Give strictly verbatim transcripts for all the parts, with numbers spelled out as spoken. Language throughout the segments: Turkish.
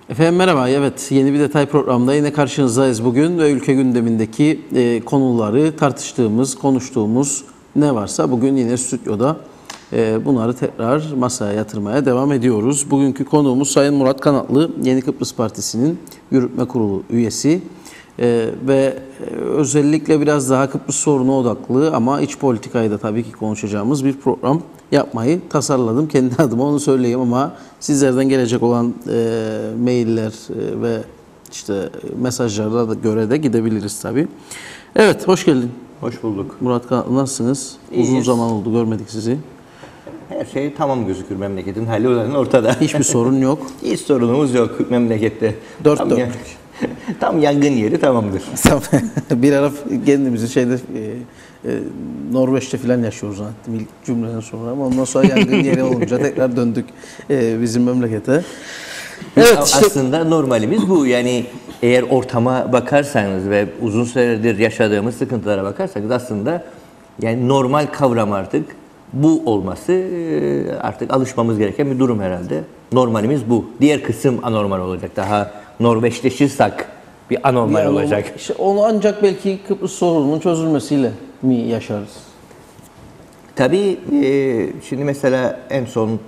Efendim merhaba. Evet, yeni bir detay programda yine karşınızdayız bugün ve ülke gündemindeki e, konuları tartıştığımız, konuştuğumuz ne varsa bugün yine stüdyoda e, bunları tekrar masaya yatırmaya devam ediyoruz. Bugünkü konuğumuz Sayın Murat Kanatlı, Yeni Kıbrıs Partisi'nin yürütme kurulu üyesi e, ve özellikle biraz daha Kıbrıs sorunu odaklı ama iç politikayı da tabii ki konuşacağımız bir program yapmayı tasarladım. Kendi adıma onu söyleyeyim ama sizlerden gelecek olan e, mailler e, ve işte mesajlara da göre de gidebiliriz tabii. Evet, hoş geldin. Hoş bulduk. Murat Kanatlı, nasılsınız? İyiyiz. Uzun zaman oldu görmedik sizi. Her şey tamam gözükür memleketin hali olan ortada. Hiçbir sorun yok. Hiç sorunumuz yok memlekette. Dört tam, dört. ya, tam yangın yeri tamamdır. Bir ara kendimizi şeyde e, e, Norveç'te falan yaşıyoruz zannettim ilk cümleden sonra ama ondan sonra yangın yeri olunca tekrar döndük e, bizim memlekete. Evet, işte, aslında normalimiz bu. Yani eğer ortama bakarsanız ve uzun süredir yaşadığımız sıkıntılara bakarsanız aslında yani normal kavram artık bu olması artık alışmamız gereken bir durum herhalde. Normalimiz bu. Diğer kısım anormal olacak. Daha Norveçleşirsek bir anormal bir olacak. Onu, işte onu ancak belki Kıbrıs sorununun çözülmesiyle mi yaşarız? Tabii e, şimdi mesela en son e,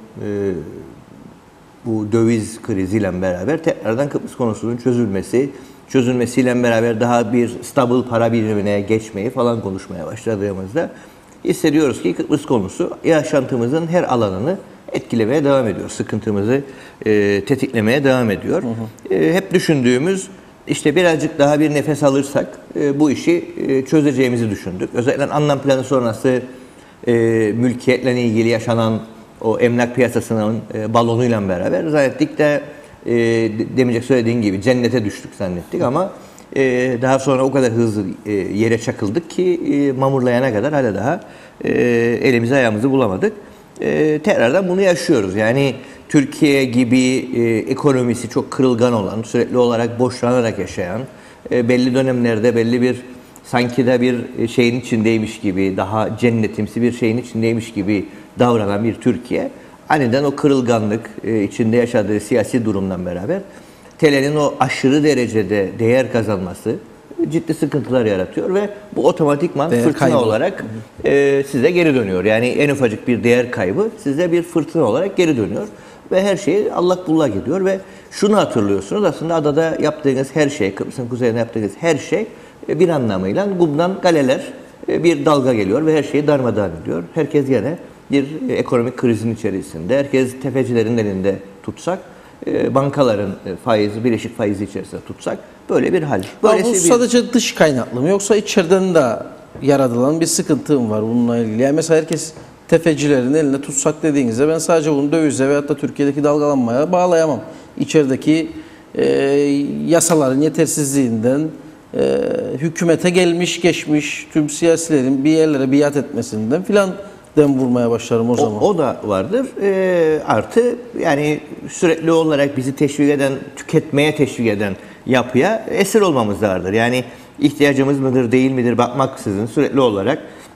bu döviz kriziyle beraber tekrardan Kıbrıs konusunun çözülmesi, çözülmesiyle beraber daha bir stabil para birimine geçmeyi falan konuşmaya başladığımızda hissediyoruz ki Kıbrıs konusu yaşantımızın her alanını etkilemeye devam ediyor. Sıkıntımızı e, tetiklemeye devam ediyor. Hı hı. E, hep düşündüğümüz işte birazcık daha bir nefes alırsak e, bu işi e, çözeceğimizi düşündük. Özellikle anlam planı sonrası e, mülkiyetle ilgili yaşanan o emlak piyasasının e, balonuyla beraber zannettik de e, demeyecek söylediğin gibi cennete düştük zannettik ama e, daha sonra o kadar hızlı e, yere çakıldık ki e, mamurlayana kadar hala daha e, elimizi ayağımızı bulamadık. E, tekrardan bunu yaşıyoruz. Yani Türkiye gibi e, ekonomisi çok kırılgan olan, sürekli olarak borçlanarak yaşayan, e, belli dönemlerde belli bir sanki de bir şeyin içindeymiş gibi, daha cennetimsi bir şeyin içindeymiş gibi davranan bir Türkiye, aniden o kırılganlık e, içinde yaşadığı siyasi durumdan beraber T L'nin o aşırı derecede değer kazanması ciddi sıkıntılar yaratıyor ve bu otomatikman değer fırtına kaybı olarak e, size geri dönüyor. Yani en ufacık bir değer kaybı size bir fırtına olarak geri dönüyor ve her şey allak bullak gidiyor ve şunu hatırlıyorsunuz, aslında adada yaptığınız her şey, Kıbrıs'ın kuzeyinde yaptığınız her şey e, bir anlamıyla kumdan galeler, e, bir dalga geliyor ve her şeyi darmadağın ediyor. Herkes yine bir e, ekonomik krizin içerisinde, herkes tefecilerin elinde tutsak, e, bankaların e, faizi, bileşik faizi içerisinde tutsak böyle bir hal. Böylesi bu bir... sadece dış kaynaklı mı yoksa içeriden de yaratılan bir sıkıntım var bununla ilgili? Yani mesela herkes tefecilerin elinde tutsak dediğinizde ben sadece bunu dövize veyahut da Türkiye'deki dalgalanmaya bağlayamam. İçerideki e, yasaların yetersizliğinden, e, hükümete gelmiş geçmiş tüm siyasilerin bir yerlere biat etmesinden filan dem vurmaya başlarım o zaman. O, o da vardır. E, artı yani sürekli olarak bizi teşvik eden, tüketmeye teşvik eden yapıya esir olmamız vardır. Yani ihtiyacımız mıdır değil midir bakmaksızın sürekli olarak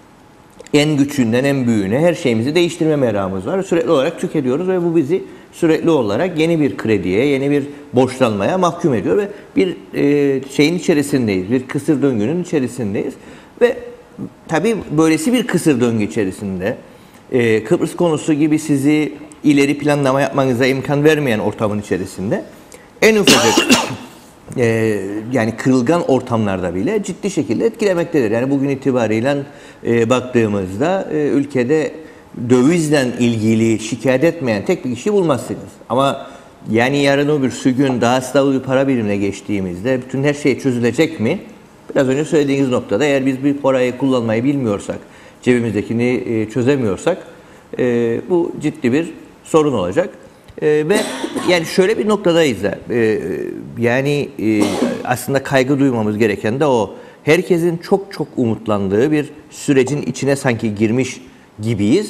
en küçüğünden en büyüğüne her şeyimizi değiştirme merakımız var. Sürekli olarak tüketiyoruz ve bu bizi sürekli olarak yeni bir krediye, yeni bir borçlanmaya mahkum ediyor ve bir e, şeyin içerisindeyiz. Bir kısır döngünün içerisindeyiz ve tabii böylesi bir kısır döngü içerisinde e, Kıbrıs konusu gibi sizi ileri planlama yapmanıza imkan vermeyen ortamın içerisinde en ufacık e, yani kırılgan ortamlarda bile ciddi şekilde etkilemektedir. Yani bugün itibariyle e, baktığımızda e, ülkede dövizle ilgili şikayet etmeyen tek bir kişi bulmazsınız. Ama yani yarın öbür gün daha stabil bir para birimine geçtiğimizde bütün her şey çözülecek mi? Biraz önce söylediğiniz noktada eğer biz bir parayı kullanmayı bilmiyorsak, cebimizdekini çözemiyorsak bu ciddi bir sorun olacak. Ve yani şöyle bir noktadayız da yani aslında kaygı duymamız gereken de o. Herkesin çok çok umutlandığı bir sürecin içine sanki girmiş gibiyiz.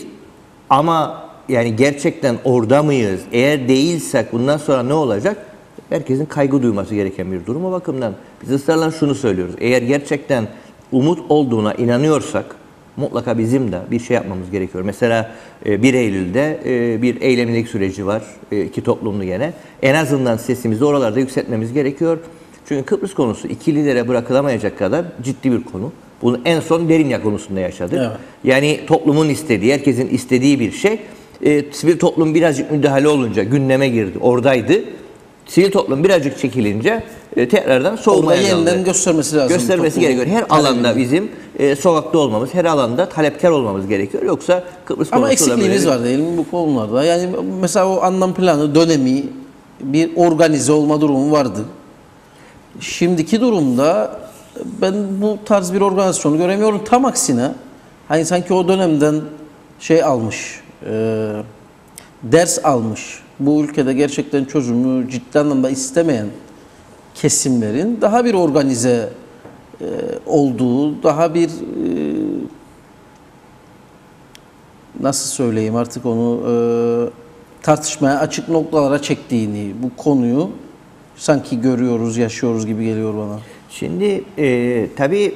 Ama yani gerçekten orada mıyız? Eğer değilsek bundan sonra ne olacak? Herkesin kaygı duyması gereken bir durum. O bakımdan biz ısrarla şunu söylüyoruz. Eğer gerçekten umut olduğuna inanıyorsak mutlaka bizim de bir şey yapmamız gerekiyor. Mesela bir Eylül'de bir eylemlilik süreci var. İki toplumlu gene. En azından sesimizi oralarda yükseltmemiz gerekiyor. Çünkü Kıbrıs konusu ikililere bırakılamayacak kadar ciddi bir konu. Bunu en son Derinyak konusunda yaşadık. Evet. Yani toplumun istediği, herkesin istediği bir şey. E, sivil toplum birazcık müdahale olunca gündeme girdi, oradaydı. Sivil toplum birazcık çekilince e, tekrardan soğumaya geldi. Orada yeniden göstermesi lazım. Göstermesi gerekiyor. Her alanda bizim e, sokakta olmamız, her alanda talepkar olmamız gerekiyor. Yoksa Kıbrıs konusu ama eksikliğimiz böyle... var değil mi bu konularda? Yani mesela o anlam planı dönemi bir organize olma durumu vardı. Şimdiki durumda ben bu tarz bir organizasyonu göremiyorum. Tam aksine hani sanki o dönemden şey almış, e, ders almış. Bu ülkede gerçekten çözümü ciddi anlamda istemeyen kesimlerin daha bir organize e, olduğu, daha bir e, nasıl söyleyeyim artık onu e, tartışmaya açık noktalara çektiğini, bu konuyu sanki görüyoruz, yaşıyoruz gibi geliyor bana. Şimdi e, tabii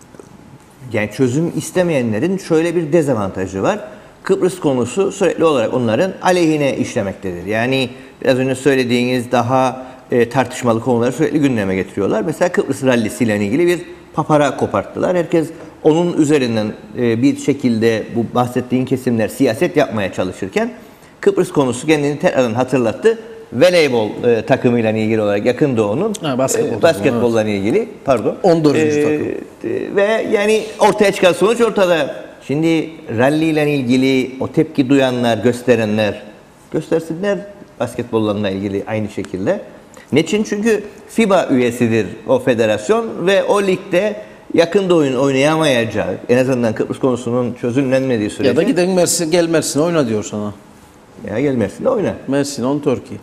yani çözüm istemeyenlerin şöyle bir dezavantajı var. Kıbrıs konusu sürekli olarak onların aleyhine işlemektedir. Yani biraz önce söylediğiniz daha e, tartışmalı konuları sürekli gündeme getiriyorlar. Mesela Kıbrıs Rallisi ile ilgili bir papara koparttılar. Herkes onun üzerinden e, bir şekilde bu bahsettiğin kesimler siyaset yapmaya çalışırken Kıbrıs konusu kendini tekrardan hatırlattı. Voleybol e, takımıyla ilgili olarak Yakın Doğu'nun ha, basketbol e, basketbolla evet. ilgili pardon on dördüncü E, takım. E, ve yani ortaya çıkan sonuç ortada. Şimdi rally ile ilgili o tepki duyanlar, gösterenler göstersinler basketbolla ilgili aynı şekilde. Niçin? Çünkü FIBA üyesidir o federasyon ve o ligde Yakın Doğu'nun oynayamayacağı, en azından Kıbrıs konusunun çözümlenmediği sürece. Ya da giden Mersin, gel Mersin'e oyna diyor sana. Ya gel Mersin'de oyna. Mersin on Türkiye.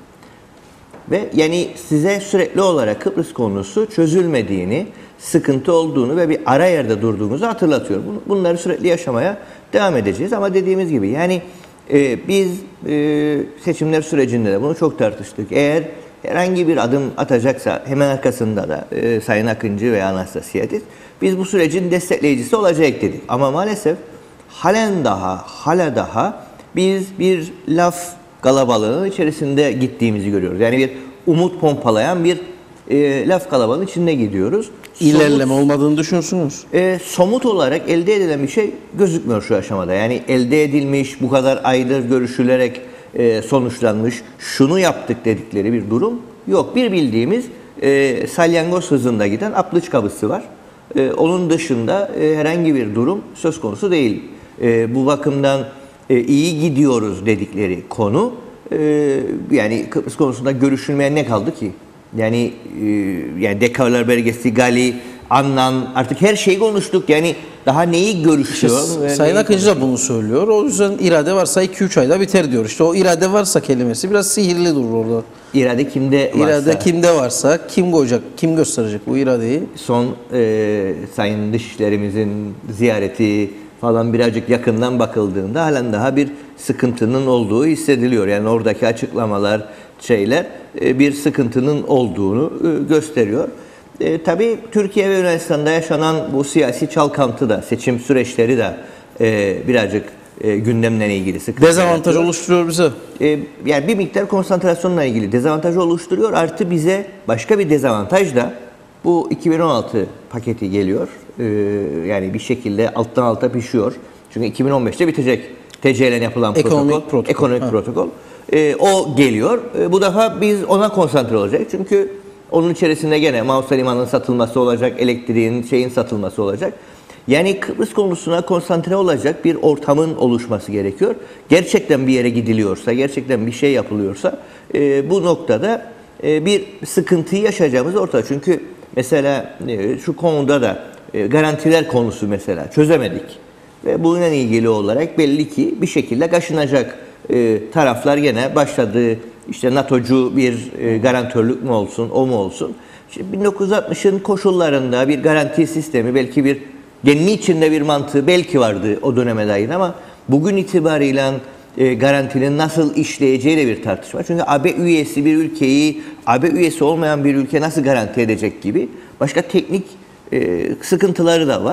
Ve yani size sürekli olarak Kıbrıs konusu çözülmediğini, sıkıntı olduğunu ve bir ara yerde durduğumuzu hatırlatıyor. Bunları sürekli yaşamaya devam edeceğiz. Ama dediğimiz gibi yani e, biz e, seçimler sürecinde de bunu çok tartıştık. Eğer herhangi bir adım atacaksa hemen arkasında da e, Sayın Akıncı veya Anastasiadis biz bu sürecin destekleyicisi olacak dedik. Ama maalesef halen daha, hala daha biz bir laf kalabalığının içerisinde gittiğimizi görüyoruz. Yani bir umut pompalayan bir e, laf kalabalığının içinde gidiyoruz. İlerleme somut, olmadığını düşünürsünüz. E, somut olarak elde edilen bir şey gözükmüyor şu aşamada. Yani elde edilmiş, bu kadar aydır görüşülerek e, sonuçlanmış, şunu yaptık dedikleri bir durum yok. Bir bildiğimiz e, salyangoz hızında giden Aplıç kabısı var. E, onun dışında e, herhangi bir durum söz konusu değil. E, bu bakımdan e, iyi gidiyoruz dedikleri konu, e, yani Kıbrıs konusunda görüşülmeyen ne kaldı ki? Yani e, yani Dekarlar Belgesi, Gali, Annan, artık her şeyi konuştuk. Yani daha neyi görüşüyor? İşte, Sayın Akıncı da bunu söylüyor. O yüzden irade varsa iki üç ayda biter diyor. İşte o irade varsa kelimesi biraz sihirli durur orada. İrade kimde varsa. İrade kimde varsa kim koyacak, kim gösterecek bu iradeyi? Son e, Sayın Dışişlerimizin ziyareti falan birazcık yakından bakıldığında halen daha bir sıkıntının olduğu hissediliyor. Yani oradaki açıklamalar, şeyler e, bir sıkıntının olduğunu e, gösteriyor. E, tabii Türkiye ve Yunanistan'da yaşanan bu siyasi çalkantı da, seçim süreçleri de e, birazcık e, gündemle ilgili sıkıntı. Dezavantaj yaratıyor. Oluşturuyor bize. E, yani bir miktar konsantrasyonla ilgili dezavantaj oluşturuyor. Artı bize başka bir dezavantaj da bu iki bin on altı paketi geliyor. E, yani bir şekilde alttan alta pişiyor. Çünkü iki bin on beşte bitecek T C L'den yapılan ekonomik protokol. protokol. Ekonomik ha. protokol. E, o geliyor. E, bu defa biz ona konsantre olacak. Çünkü onun içerisinde gene Mausa Limanı'nın satılması olacak, elektriğin, şeyin satılması olacak. Yani Kıbrıs konusuna konsantre olacak bir ortamın oluşması gerekiyor. Gerçekten bir yere gidiliyorsa, gerçekten bir şey yapılıyorsa e, bu noktada e, bir sıkıntıyı yaşayacağımız ortada. Çünkü mesela e, şu konuda da e, garantiler konusu mesela çözemedik. Ve bununla ilgili olarak belli ki bir şekilde kaşınacak e, taraflar gene başladı. İşte NATO'cu bir e, garantörlük mü olsun, o mu olsun? Şimdi bin dokuz yüz altmışın koşullarında bir garanti sistemi, belki bir kendi içinde bir mantığı belki vardı o döneme dair ama bugün itibariyle e, garantinin nasıl işleyeceği de bir tartışma. Çünkü A B üyesi bir ülkeyi A B üyesi olmayan bir ülke nasıl garanti edecek gibi başka teknik e, sıkıntıları da var.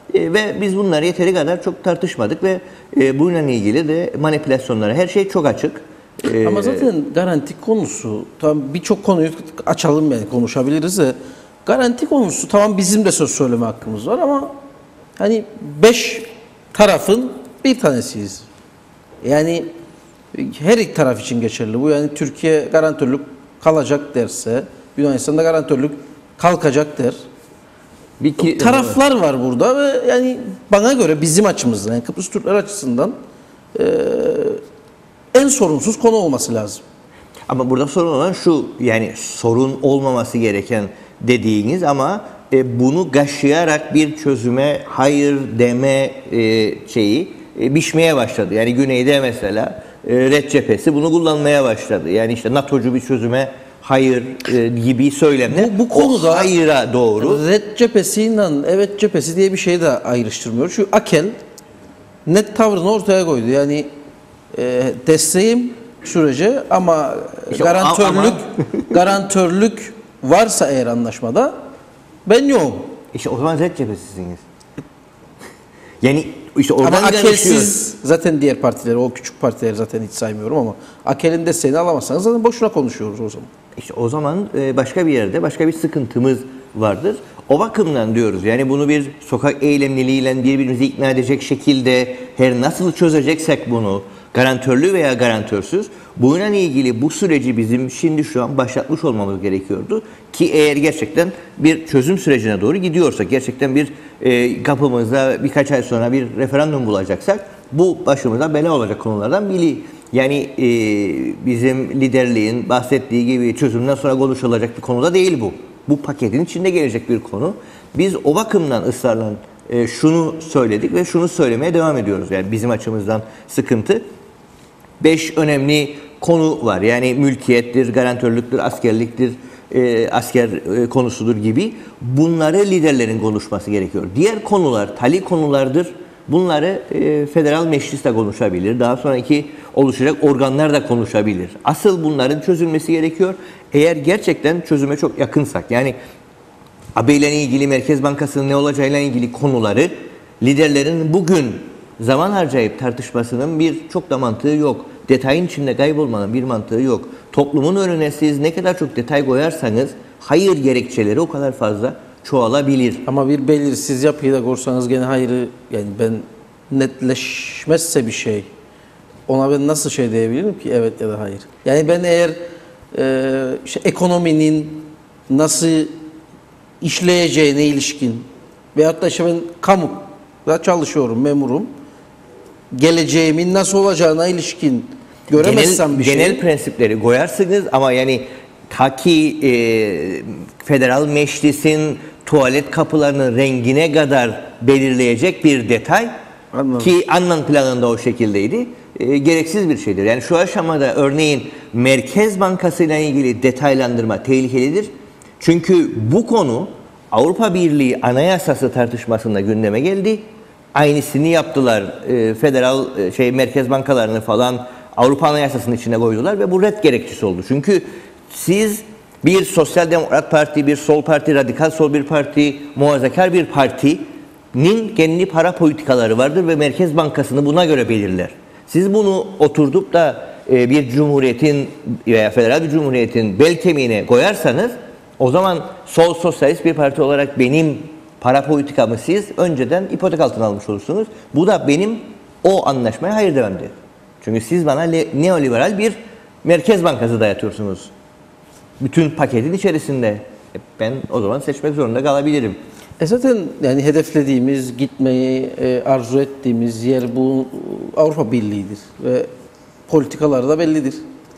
E, ve biz bunları yeteri kadar çok tartışmadık ve e, bununla ilgili de manipülasyonlara her şey çok açık. E, Ama zaten garanti konusu, tam birçok konuyu açalım yani konuşabiliriz de garanti konusu tamam bizim de söz söyleme hakkımız var ama hani beş tarafın bir tanesiyiz. Yani her iki taraf için geçerli bu. Yani Türkiye garantörlük kalacak derse Yunanistan'da garantörlük kalkacak der. bir ki, Taraflar var burada ve yani bana göre bizim açımızdan yani Kıbrıs Türkler açısından e, en sorunsuz konu olması lazım. Ama burada sorun olan şu, yani sorun olmaması gereken dediğiniz ama e, bunu kaşıyarak bir çözüme hayır deme e, şeyi e, biçmeye başladı. Yani Güney'de mesela e, Red Cephesi bunu kullanmaya başladı. Yani işte NATO'cu bir çözüme hayır e, gibi söylemler. Bu, bu konuda o hayıra doğru. Red cephesiyle evet cephesi diye bir şey de ayrıştırmıyor. Şu Akel net tavrını ortaya koydu. Yani e, desteğim sürece ama İşte o- garantörlük ama- garantörlük varsa eğer anlaşmada ben yokum. İşte o zaman Red Cephesisiniz. Yani işte oradan Ama yanışıyor. Akel'siz zaten diğer partileri, o küçük partileri zaten hiç saymıyorum ama Akel'in desteğini alamazsanız zaten boşuna konuşuyoruz o zaman. İşte o zaman e, başka bir yerde başka bir sıkıntımız vardır. O bakımdan diyoruz yani bunu bir sokak eylemliliğiyle birbirimizi ikna edecek şekilde her nasıl çözeceksek bunu garantörlü veya garantörsüz bununla ilgili bu süreci bizim şimdi şu an başlatmış olmamız gerekiyordu. Ki eğer gerçekten bir çözüm sürecine doğru gidiyorsak gerçekten bir e, kapımızda birkaç ay sonra bir referandum bulacaksak bu başımıza bela olacak konulardan biri. Yani e, bizim liderliğin bahsettiği gibi çözümden sonra konuşulacak bir konuda değil bu. Bu paketin içinde gelecek bir konu. Biz o bakımdan ısrarla e, şunu söyledik ve şunu söylemeye devam ediyoruz. Yani bizim açımızdan sıkıntı. Beş önemli konu var. Yani mülkiyettir, garantörlüktür, askerliktir, e, asker e, konusudur gibi. Bunları liderlerin konuşması gerekiyor. Diğer konular, tali konulardır. Bunları e, federal meclis de konuşabilir. Daha sonraki oluşacak organlar da konuşabilir. Asıl bunların çözülmesi gerekiyor. Eğer gerçekten çözüme çok yakınsak, yani A B ile ilgili, Merkez Bankası'nın ne olacağıyla ilgili konuları liderlerin bugün zaman harcayıp tartışmasının bir çok da mantığı yok. Detayın içinde kaybolmanın bir mantığı yok. Toplumun önüne siz ne kadar çok detay koyarsanız hayır gerekçeleri o kadar fazla çoğalabilir. Ama bir belirsiz yapıyı da korsanız gene hayrı yani ben netleşmezse bir şey ona ben nasıl şey diyebilirim ki evet ya da hayır. Yani ben eğer e, işte ekonominin nasıl işleyeceğine ilişkin veyahut da işte ben kamuda çalışıyorum, memurum. Geleceğimin nasıl olacağına ilişkin göremezsem genel, bir şey. genel prensipleri koyarsınız ama yani ta ki e, federal meclisin tuvalet kapılarının rengine kadar belirleyecek bir detay Anladım. ki Annan planında o şekildeydi. E, gereksiz bir şeydir. Yani şu aşamada örneğin Merkez Bankası ile ilgili detaylandırma tehlikelidir. Çünkü bu konu Avrupa Birliği Anayasası tartışmasında gündeme geldi. Aynısını yaptılar. E, federal e, şey merkez bankalarını falan Avrupa Anayasası'nın içine koydular ve bu red gerekçesi oldu. Çünkü siz bir sosyal demokrat parti, bir sol parti, radikal sol bir parti, muhafazakar bir partinin kendi para politikaları vardır ve Merkez Bankası'nı buna göre belirler. Siz bunu oturtup da e, bir cumhuriyetin veya federal bir cumhuriyetin bel kemiğine koyarsanız o zaman sol sosyalist bir parti olarak benim para politikamı siz önceden ipotek altına almış olursunuz. Bu da benim o anlaşmaya hayır dememdir. Çünkü siz bana le- neoliberal bir Merkez Bankası dayatıyorsunuz. Bütün paketin içerisinde. E ben o zaman seçmek zorunda kalabilirim. E zaten yani hedeflediğimiz, gitmeyi e, arzu ettiğimiz yer bu Avrupa Birliği'dir ve politikaları da bellidir.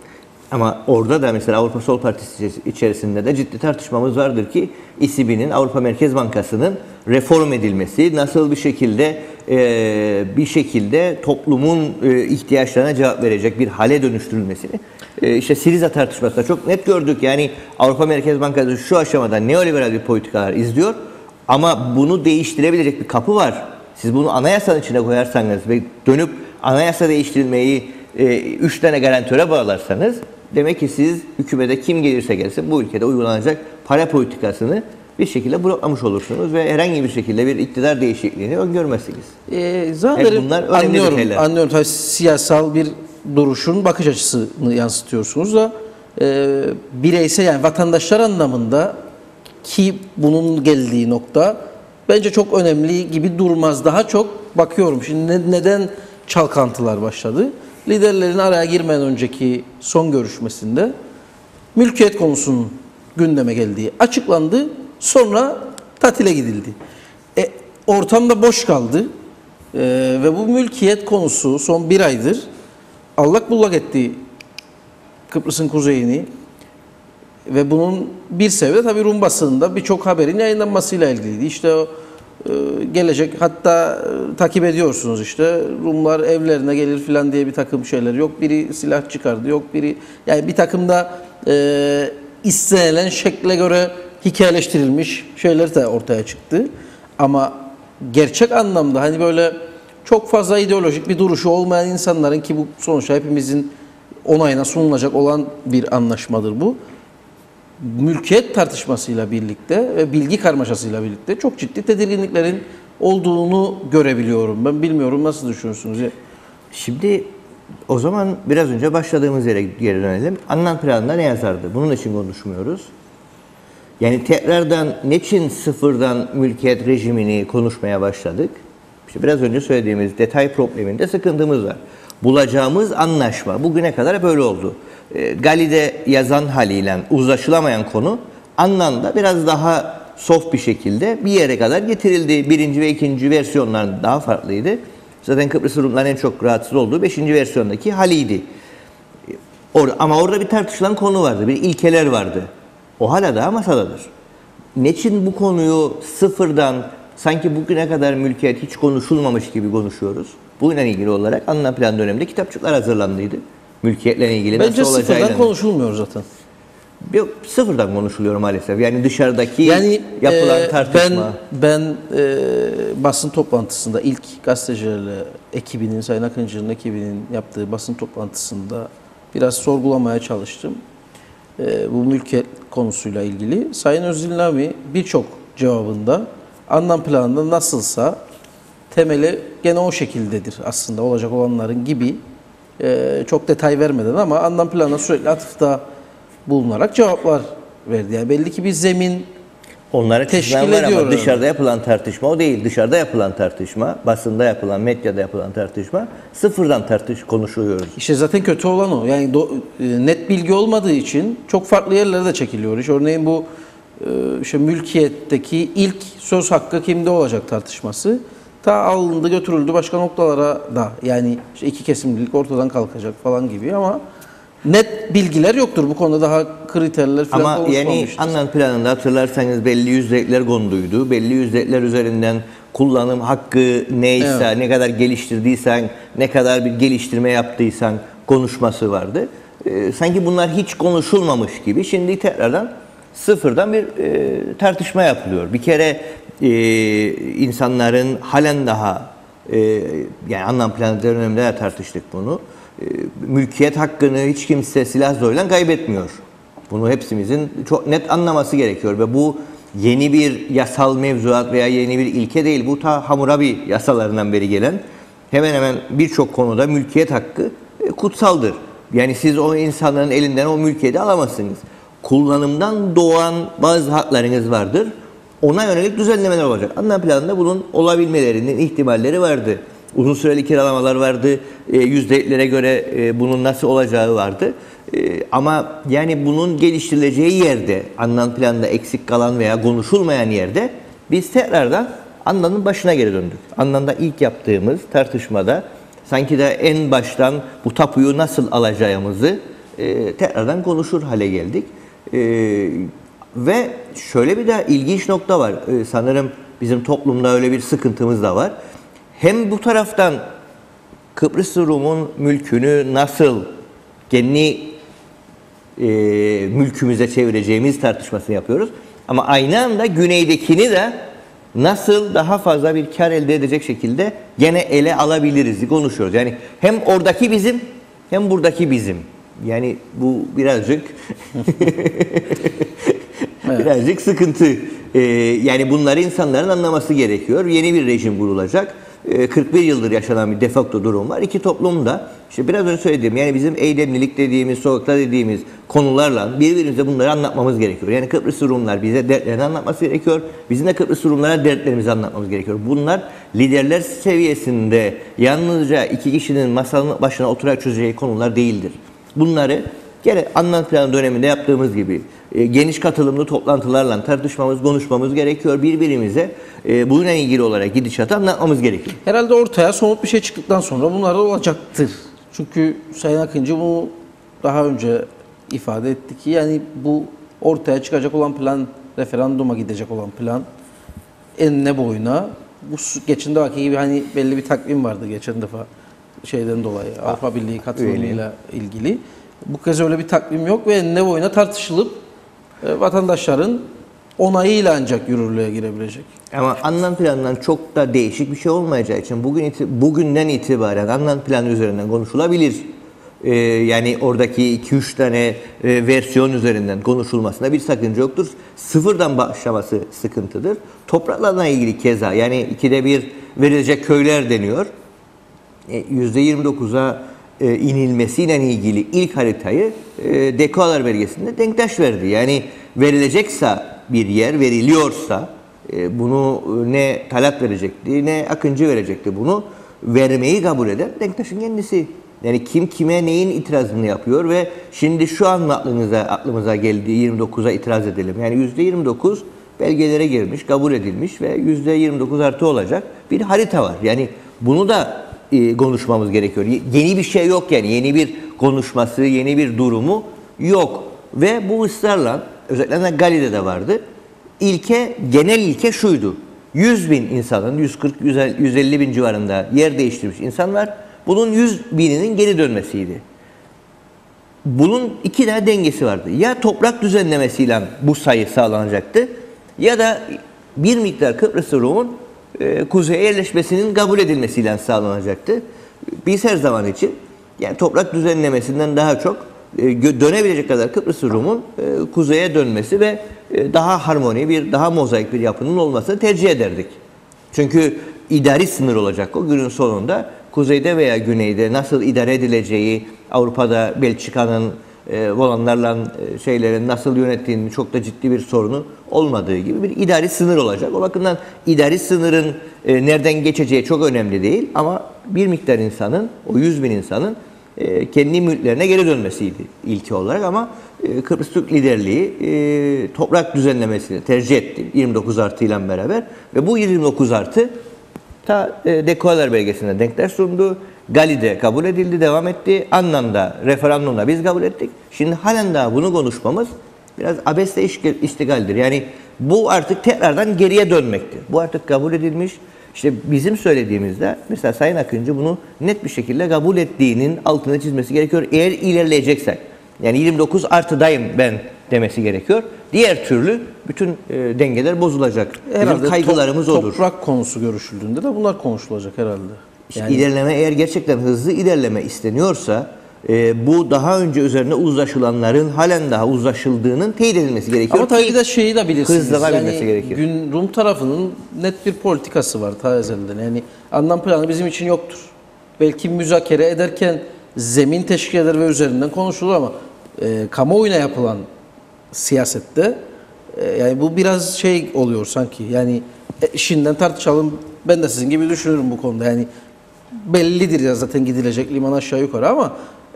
Ama orada da mesela Avrupa Sol Partisi içerisinde de ciddi tartışmamız vardır ki İ S İ B'nin, Avrupa Merkez Bankası'nın reform edilmesi, nasıl bir şekilde e, bir şekilde toplumun e, ihtiyaçlarına cevap verecek bir hale dönüştürülmesini e, işte Siriza tartışmasında çok net gördük. Yani Avrupa Merkez Bankası şu aşamada neoliberal bir politikalar izliyor ama bunu değiştirebilecek bir kapı var. Siz bunu anayasanın içine koyarsanız ve dönüp anayasa değiştirilmeyi e, üç tane garantöre bağlarsanız demek ki siz hükümete kim gelirse gelsin bu ülkede uygulanacak para politikasını bir şekilde bloklamış olursunuz ve herhangi bir şekilde bir iktidar değişikliğini öngörmezsiniz. E, zaten bunlar önemli anlıyorum, detaylar. anlıyorum. Tabii siyasal bir duruşun bakış açısını yansıtıyorsunuz da e, bireysel yani vatandaşlar anlamında ki bunun geldiği nokta bence çok önemli gibi durmaz. Daha çok bakıyorum şimdi ne- neden çalkantılar başladı? Liderlerin araya girmeden önceki son görüşmesinde mülkiyet konusunun gündeme geldiği açıklandı. Sonra tatile gidildi. E, ortamda boş kaldı. E, ve bu mülkiyet konusu son bir aydır allak bullak etti Kıbrıs'ın kuzeyini. Ve bunun bir sebebi de tabii Rum basınında birçok haberin yayınlanmasıyla ilgiliydi. İşte o e, gelecek hatta e, takip ediyorsunuz işte Rumlar evlerine gelir filan diye bir takım şeyler. Yok biri silah çıkardı, yok biri yani bir takım da e, istenilen şekle göre hikayeleştirilmiş şeyler de ortaya çıktı. Ama gerçek anlamda hani böyle çok fazla ideolojik bir duruşu olmayan insanların ki bu sonuçta hepimizin onayına sunulacak olan bir anlaşmadır bu. Mülkiyet tartışmasıyla birlikte ve bilgi karmaşasıyla birlikte çok ciddi tedirginliklerin olduğunu görebiliyorum. Ben bilmiyorum nasıl düşünüyorsunuz? Şimdi o zaman biraz önce başladığımız yere geri dönelim. Annan planında ne yazardı? Bunun için konuşmuyoruz. Yani tekrardan niçin sıfırdan mülkiyet rejimini konuşmaya başladık? İşte biraz önce söylediğimiz detay probleminde sıkıntımız var. Bulacağımız anlaşma bugüne kadar böyle oldu. E, Gali'de yazan haliyle uzlaşılamayan konu Annan'da biraz daha soft bir şekilde bir yere kadar getirildi. Birinci ve ikinci versiyonlar daha farklıydı. Zaten Kıbrıs Rumların en çok rahatsız olduğu beşinci versiyondaki haliydi. Or ama orada bir tartışılan konu vardı, bir ilkeler vardı. O hala daha masadadır. Niçin bu konuyu sıfırdan sanki bugüne kadar mülkiyet hiç konuşulmamış gibi konuşuyoruz? Bununla ilgili olarak Annan Plan döneminde kitapçıklar hazırlandıydı. Mülkiyetle ilgili Bence nasıl olacağıyla. sıfırdan konuşulmuyor zaten. Yok, sıfırdan konuşuluyor maalesef. Yani dışarıdaki Yani yapılan e, tartışma. Ben, ben e, basın toplantısında ilk gazetecilerle ekibinin, Sayın Akıncı'nın ekibinin yaptığı basın toplantısında biraz sorgulamaya çalıştım. E, bu mülkiyet konusuyla ilgili. Sayın Özdilnami birçok cevabında Annan planında nasılsa temeli gene o şekildedir aslında olacak olanların gibi e, çok detay vermeden ama Annan planına sürekli atıfta bulunarak cevaplar verdi. Yani belli ki bir zemin Onlara teşkil çizilen var ediyor ama yani. dışarıda yapılan tartışma o değil. Dışarıda yapılan tartışma, basında yapılan, medyada yapılan tartışma sıfırdan tartış konuşuyoruz. İşte zaten kötü olan o. Yani do, e, net bilgi olmadığı için çok farklı yerlere de çekiliyor iş. Örneğin bu e, işte mülkiyetteki ilk söz hakkı kimde olacak tartışması ta alındı götürüldü başka noktalara da yani işte iki kesimlilik ortadan kalkacak falan gibi ama net bilgiler yoktur. Bu konuda daha kriterler falan Ama yani oluşmamıştır. Annan planında hatırlarsanız belli yüzdelikler konuluydu. Belli yüzdelikler üzerinden kullanım hakkı neyse, Evet. ne kadar geliştirdiysen, ne kadar bir geliştirme yaptıysan konuşması vardı. Ee, sanki bunlar hiç konuşulmamış gibi şimdi tekrardan sıfırdan bir e, tartışma yapılıyor. Bir kere e, insanların halen daha e, yani Annan planı döneminde de tartıştık bunu. E, mülkiyet hakkını hiç kimse silah zoruyla kaybetmiyor. Bunu hepsimizin çok net anlaması gerekiyor ve bu yeni bir yasal mevzuat veya yeni bir ilke değil. Bu ta Hammurabi yasalarından beri gelen hemen hemen birçok konuda mülkiyet hakkı e, kutsaldır. Yani siz o insanların elinden o mülkiyeti alamazsınız. Kullanımdan doğan bazı haklarınız vardır. Ona yönelik düzenlemeler olacak. Annan planında bunun olabilmelerinin ihtimalleri vardı. Uzun süreli kiralamalar vardı. E, yüzdeliklere göre e, bunun nasıl olacağı vardı. E, ama yani bunun geliştirileceği yerde, Annan planında eksik kalan veya konuşulmayan yerde biz tekrardan Annan'ın başına geri döndük. Annan'da ilk yaptığımız tartışmada sanki de en baştan bu tapuyu nasıl alacağımızı e, tekrardan konuşur hale geldik. E, ve şöyle bir de ilginç nokta var. E, sanırım bizim toplumda öyle bir sıkıntımız da var. Hem bu taraftan Kıbrıs Rum'un mülkünü nasıl kendi e, mülkümüze çevireceğimiz tartışmasını yapıyoruz. Ama aynı anda güneydekini de nasıl daha fazla bir kar elde edecek şekilde gene ele alabiliriz konuşuyoruz. Yani hem oradaki bizim hem buradaki bizim. Yani bu birazcık birazcık sıkıntı Ee, yani bunları insanların anlaması gerekiyor. Yeni bir rejim kurulacak. Ee, kırk bir yıldır yaşanan bir de facto durum var. İki toplumda işte biraz önce söylediğim yani bizim eylemlilik dediğimiz, sokakta dediğimiz konularla birbirimize bunları anlatmamız gerekiyor. Yani Kıbrıs Rumlar bize dertlerini anlatması gerekiyor. Bizim de Kıbrıs Rumlara dertlerimizi anlatmamız gerekiyor. Bunlar liderler seviyesinde yalnızca iki kişinin masanın başına oturarak çözeceği konular değildir. Bunları gene anlam planı döneminde yaptığımız gibi e, geniş katılımlı toplantılarla tartışmamız, konuşmamız gerekiyor. Birbirimize e, bununla ilgili olarak gidişatı anlatmamız gerekiyor. Herhalde ortaya somut bir şey çıktıktan sonra bunlar da olacaktır. Çünkü Sayın Akıncı bunu daha önce ifade etti ki yani bu ortaya çıkacak olan plan, referanduma gidecek olan plan enine boyuna bu geçen defaki gibi hani belli bir takvim vardı geçen defa şeyden dolayı Avrupa Birliği katılımıyla ilgili. Bu kez öyle bir takvim yok ve enine boyuna tartışılıp e, vatandaşların onayıyla ancak yürürlüğe girebilecek. Ama anlam planından çok da değişik bir şey olmayacağı için bugün iti, bugünden itibaren anlam planı üzerinden konuşulabilir. Ee, yani oradaki iki üç tane e, versiyon üzerinden konuşulmasına bir sakınca yoktur. Sıfırdan başlaması sıkıntıdır. Topraklarla ilgili keza yani ikide bir verilecek köyler deniyor. E, yüzde yirmi dokuza e, inilmesiyle ilgili ilk haritayı e, Dekoalar belgesinde Denktaş verdi. Yani verilecekse bir yer veriliyorsa e, bunu ne Talat verecekti ne Akıncı verecekti. Bunu vermeyi kabul eden Denktaş'ın kendisi. Yani kim kime neyin itirazını yapıyor ve şimdi şu an aklınıza, aklımıza geldi yirmi dokuza itiraz edelim. Yani yüzde yirmi dokuz belgelere girmiş, kabul edilmiş ve yüzde yirmi dokuz artı olacak bir harita var. Yani bunu da e, konuşmamız gerekiyor. Yeni bir şey yok yani. Yeni bir konuşması, yeni bir durumu yok. Ve bu ısrarla özellikle Gali'de de vardı. İlke, genel ilke şuydu. yüz bin insanın, yüz kırk yüz elli bin civarında yer değiştirmiş insan var. Bunun yüz bininin geri dönmesiydi. Bunun iki tane dengesi vardı. Ya toprak düzenlemesiyle bu sayı sağlanacaktı ya da bir miktar Kıbrıs Rum'un e, kuzeye yerleşmesinin kabul edilmesiyle sağlanacaktı. Biz her zaman için yani toprak düzenlemesinden daha çok e, dönebilecek kadar Kıbrıs Rum'un e, kuzeye dönmesi ve e, daha harmoni bir, daha mozaik bir yapının olmasını tercih ederdik. Çünkü idari sınır olacak o günün sonunda. Kuzeyde veya güneyde nasıl idare edileceği, Avrupa'da Belçika'nın e, Volanlarla e, şeylerin nasıl yönettiğinin çok da ciddi bir sorunu olmadığı gibi bir idari sınır olacak. O bakımdan idari sınırın e, nereden geçeceği çok önemli değil ama bir miktar insanın, o yüz bin insanın e, kendi mülklerine geri dönmesiydi ilki olarak ama e, Kıbrıs Türk liderliği e, toprak düzenlemesini tercih etti yirmi dokuz artı ile beraber ve bu yirmi dokuz artı ta e, Dekoalar belgesinde Denktaş sundu. Gali'de kabul edildi, devam etti. Annan'da, referandumda biz kabul ettik. Şimdi halen daha bunu konuşmamız biraz abesle iştigaldir. Yani bu artık tekrardan geriye dönmektir. Bu artık kabul edilmiş. İşte bizim söylediğimizde mesela Sayın Akıncı bunu net bir şekilde kabul ettiğinin altını çizmesi gerekiyor. Eğer ilerleyeceksek. Yani yirmi dokuz artıdayım ben demesi gerekiyor. Diğer türlü bütün e, dengeler bozulacak. Herhalde bizim kaygılarımız top, odur. Toprak konusu görüşüldüğünde de bunlar konuşulacak herhalde. Yani, İlerleme eğer gerçekten hızlı ilerleme isteniyorsa e, bu daha önce üzerine uzlaşılanların halen daha uzlaşıldığının teyit edilmesi gerekiyor. Ama tabii ki de şeyi de bilirsiniz. Hızlanabilmesi yani gerekir. Gün, Rum tarafının net bir politikası var ta ezelden. Yani anlam planı bizim için yoktur. Belki müzakere ederken zemin teşkil eder ve üzerinden konuşulur ama e, kamuoyuna yapılan siyasette e, yani bu biraz şey oluyor sanki. Yani e, şimdiden tartışalım. Ben de sizin gibi düşünürüm bu konuda. Yani bellidir ya zaten gidilecek liman aşağı yukarı ama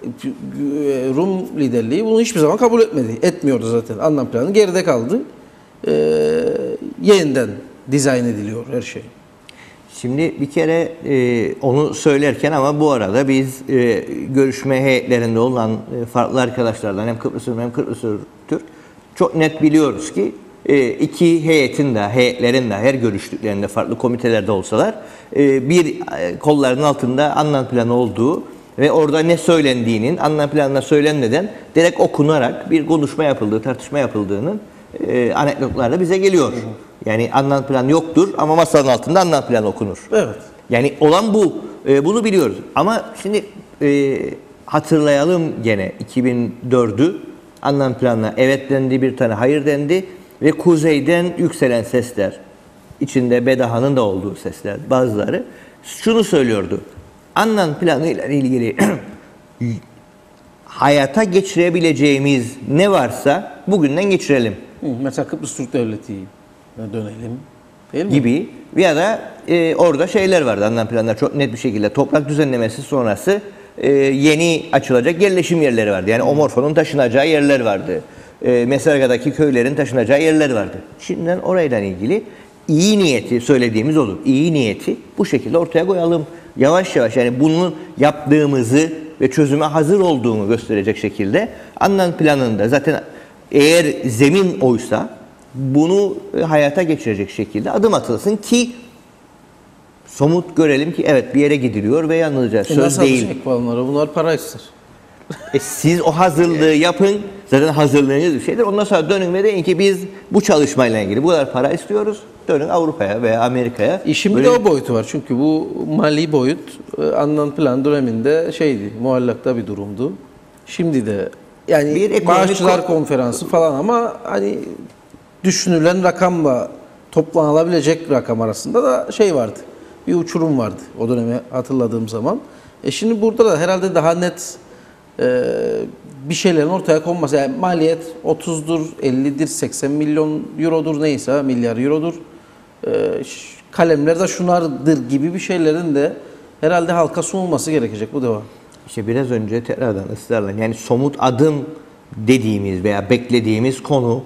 Rum liderliği bunu hiçbir zaman kabul etmedi. Etmiyordu zaten. Anlam planı geride kaldı. Ee, yeniden dizayn ediliyor her şey. Şimdi bir kere e, onu söylerken ama bu arada biz e, görüşme heyetlerinde olan e, farklı arkadaşlardan hem Kıbrıs Rum hem Kıbrıs Türk çok net biliyoruz ki e, iki heyetin de heyetlerin de her görüştüklerinde farklı komitelerde olsalar e, bir e, kollarının altında anlam planı olduğu ve orada ne söylendiğinin anlam planına söylenmeden direkt okunarak bir konuşma yapıldığı, tartışma yapıldığının e, anekdotlar da bize geliyor. Hı hı. Yani anlam plan yoktur ama masanın altında anlam plan okunur. Evet. Yani olan bu. E, bunu biliyoruz. Ama şimdi e, hatırlayalım gene iki bin dördü anlam planına evet dendi, bir tane hayır dendi. ve kuzeyden yükselen sesler, içinde Bedaha'nın da olduğu sesler bazıları şunu söylüyordu. Annan planı ile ilgili hayata geçirebileceğimiz ne varsa bugünden geçirelim. Hı, mesela Kıbrıs Türk Devleti'ne dönelim. Değil mi? Gibi ya da e, orada şeyler vardı, anlam planlar çok net bir şekilde toprak düzenlemesi sonrası e, yeni açılacak yerleşim yerleri vardı. Yani Omorfo'nun taşınacağı yerler vardı. E, Mesarga'daki köylerin taşınacağı yerler vardı. Şimdiden orayla ilgili iyi niyeti söylediğimiz olur. İyi niyeti bu şekilde ortaya koyalım. Yavaş yavaş yani bunu yaptığımızı ve çözüme hazır olduğunu gösterecek şekilde anlam planında zaten eğer zemin oysa bunu hayata geçirecek şekilde adım atılsın ki somut görelim ki evet bir yere gidiliyor ve yalnızca E söz nasıl değil. alacak bunları? Bunlar para ister. E siz o hazırlığı yapın. Zaten hazırlığınız bir şeydir. Ondan sonra dönün ve deyin ki biz bu çalışmayla ilgili bu kadar para istiyoruz. Dönün Avrupa'ya veya Amerika'ya. İşin bir de o boyutu var. Çünkü bu mali boyut e, Annan Plan döneminde şeydi, muallakta bir durumdu. Şimdi de yani Bir ekonomik Bağışçılar ko- Konferansı falan ama hani düşünülen rakamla toplanılabilecek rakam arasında da şey vardı. Bir uçurum vardı o dönemi hatırladığım zaman. E şimdi burada da herhalde daha net e, bir şeylerin ortaya konması. Yani maliyet otuzdur, ellidir, seksen milyon eurodur neyse, milyar eurodur. E, ş- kalemler de şunlardır gibi bir şeylerin de herhalde halka sunulması gerekecek bu devam. İşte biraz önce tekrardan ısrarla yani somut adım dediğimiz veya beklediğimiz konu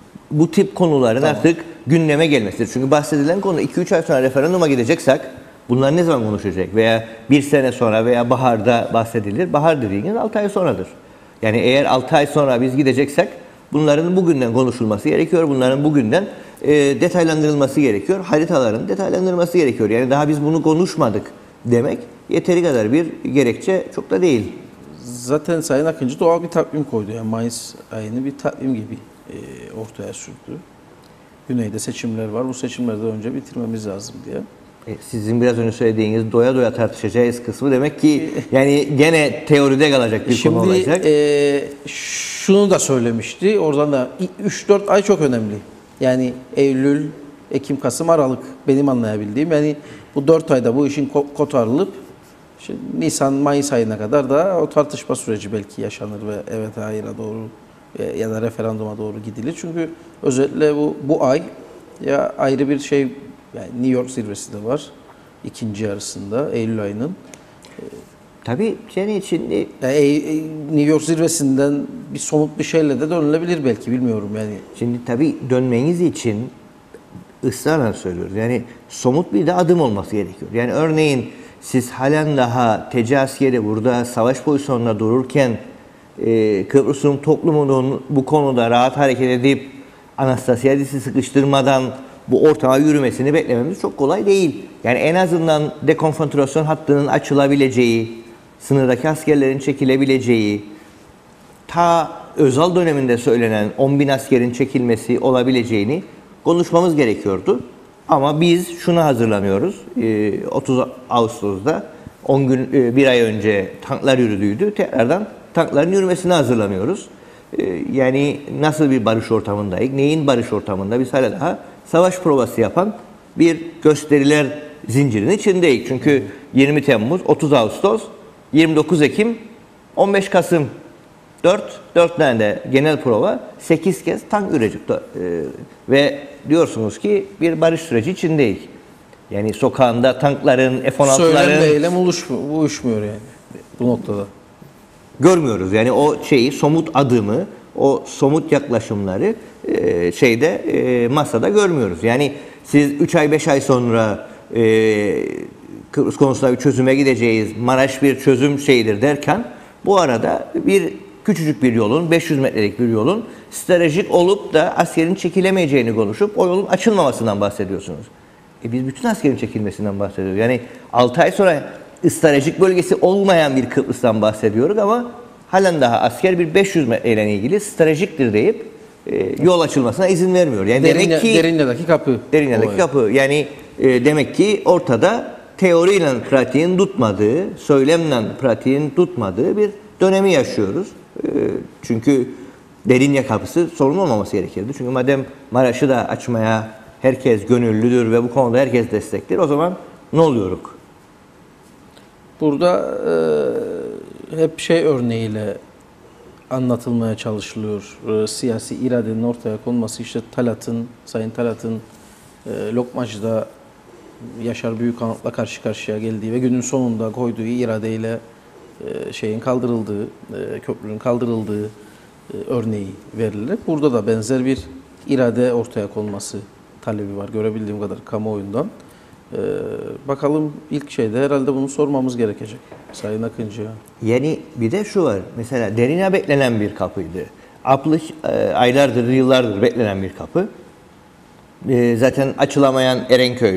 bu tip konuların Tamam. artık gündeme gelmesidir. Çünkü bahsedilen konu iki üç ay sonra referanduma gideceksek bunlar ne zaman konuşacak veya bir sene sonra veya baharda bahsedilir. Bahar dediğiniz altı ay sonradır. Yani eğer altı ay sonra biz gideceksek bunların bugünden konuşulması gerekiyor. Bunların bugünden e, detaylandırılması gerekiyor. Haritaların detaylandırılması gerekiyor. Yani daha biz bunu konuşmadık demek yeteri kadar bir gerekçe çok da değil. Zaten Sayın Akıncı doğal bir takvim koydu. Yani Mayıs ayını bir takvim gibi e, ortaya sürdü. Güneyde seçimler var. Bu seçimlerden önce bitirmemiz lazım diye. E, Sizin biraz önce söylediğiniz doya doya tartışacağız kısmı demek ki yani gene teoride kalacak bir konu Şimdi olacak. e, şunu da söylemişti. Oradan da üç dört ay çok önemli. Yani Eylül, Ekim, Kasım, Aralık benim anlayabildiğim. Yani bu dört ayda bu işin ko- kotarılıp şimdi Nisan, Mayıs ayına kadar da o tartışma süreci belki yaşanır ve evet hayır'a doğru e, ya da referanduma doğru gidilir. Çünkü özellikle bu bu ay ya ayrı bir şey yani New York zirvesi de var ikinci yarısında Eylül ayının. Tabii senin için de Yani e- e- New York zirvesinden bir somut bir şeyle de dönülebilir belki bilmiyorum yani. şimdi tabii dönmeniz için ısrarla söylüyoruz. Yani somut bir de adım olması gerekiyor. Yani örneğin siz halen daha T C askeri burada savaş pozisyonunda dururken e, Kıbrıs Rum toplumunun bu konuda rahat hareket edip Anastasiadis'i sıkıştırmadan bu ortama yürümesini beklememiz çok kolay değil. Yani en azından dekonfrontasyon hattının açılabileceği, sınırdaki askerlerin çekilebileceği, ta Özal döneminde söylenen on bin askerin çekilmesi olabileceğini konuşmamız gerekiyordu. Ama biz şuna hazırlanıyoruz. Ee, otuz Ağustos'da on gün, e, bir ay önce tanklar yürüdüydü. Tekrardan tankların yürümesine hazırlanıyoruz. Ee, yani nasıl bir barış ortamındayız? Neyin barış ortamında? Biz hala daha savaş provası yapan bir gösteriler zincirinin içindeyiz. Çünkü yirmi Temmuz, otuz Ağustos, yirmi dokuz Ekim, on beş Kasım dört, dört tane de genel prova, sekiz kez tank ürecek. Ee, ve diyorsunuz ki bir barış süreci içindeyiz. Yani sokağında tankların, F on Söylemle altıların eylem uyuşmuyor, uyuşmuyor yani bu noktada. görmüyoruz. Yani o şeyi, somut adımı, o somut yaklaşımları e, şeyde e, masada görmüyoruz. Yani siz üç ay beş ay sonra e, Kıbrıs konusunda bir çözüme gideceğiz, Maraş bir çözüm şeyidir derken bu arada bir küçücük bir yolun, beş yüz metrelik bir yolun stratejik olup da askerin çekilemeyeceğini konuşup o yolun açılmamasından bahsediyorsunuz. E biz bütün askerin çekilmesinden bahsediyoruz. Yani altı ay sonra stratejik bölgesi olmayan bir Kıbrıs'tan bahsediyoruz ama halen daha asker bir beş yüz metre ile ilgili stratejiktir deyip e, yol açılmasına izin vermiyor. Yani Derinle, demek ki Derinle'deki kapı. Derinle'deki Olay. kapı. Yani e, demek ki ortada teoriyle pratiğin tutmadığı, söylemle pratiğin tutmadığı bir dönemi yaşıyoruz. E, çünkü Derince kapısı sorun olmaması gerekirdi. Çünkü madem Maraş'ı da açmaya herkes gönüllüdür ve bu konuda herkes destekler, o zaman ne oluyoruz? Burada e, hep şey örneğiyle anlatılmaya çalışılıyor. E, siyasi iradenin ortaya konması, işte Talat'ın, Sayın Talat'ın e, Lokmacı'da Yaşar Büyükanıt'la karşı karşıya geldiği ve günün sonunda koyduğu iradeyle e, şeyin kaldırıldığı, e, köprünün kaldırıldığı e, örneği verilir. Burada da benzer bir irade ortaya konması talebi var görebildiğim kadar kamuoyundan. Ee, bakalım ilk şeyde herhalde bunu sormamız gerekecek Sayın Akıncı'ya. Yani bir de şu var. Mesela derine beklenen bir kapıydı. Aplış e, aylardır, yıllardır beklenen bir kapı. E, zaten açılamayan Erenköy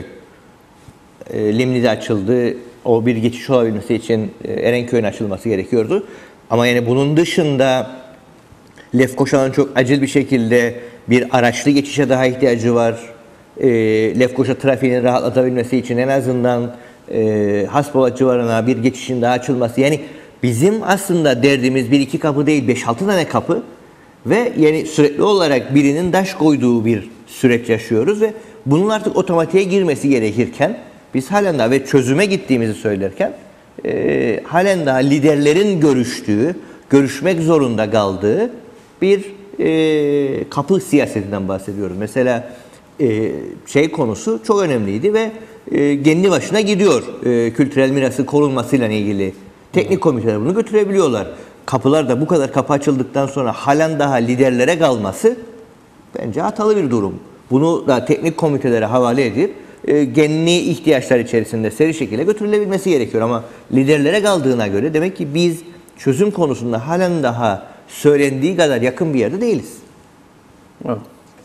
e, Limni'de açıldı. O bir geçiş olabilmesi için e, Erenköy'ün açılması gerekiyordu. Ama yani bunun dışında Lefkoşa'nın çok acil bir şekilde bir araçlı geçişe daha ihtiyacı var. E, Lefkoşa trafiğini rahatlatabilmesi için en azından e, Haspolat civarına bir geçişin daha açılması. Yani bizim aslında derdimiz bir iki kapı değil, beş altı tane kapı ve yani sürekli olarak birinin taş koyduğu bir süreç yaşıyoruz ve bunun artık otomatiğe girmesi gerekirken biz halen daha ve çözüme gittiğimizi söylerken e, halen daha liderlerin görüştüğü, görüşmek zorunda kaldığı bir e, kapı siyasetinden bahsediyoruz. Mesela e, şey konusu çok önemliydi ve e, kendi başına gidiyor. E, kültürel mirası korunmasıyla ilgili teknik komiteler bunu götürebiliyorlar. Kapılar da bu kadar kapı açıldıktan sonra halen daha liderlere kalması bence hatalı bir durum. Bunu da teknik komitelere havale edip e, genli ihtiyaçlar içerisinde seri şekilde götürülebilmesi gerekiyor. Ama liderlere kaldığına göre demek ki biz çözüm konusunda halen daha söylendiği kadar yakın bir yerde değiliz. Evet.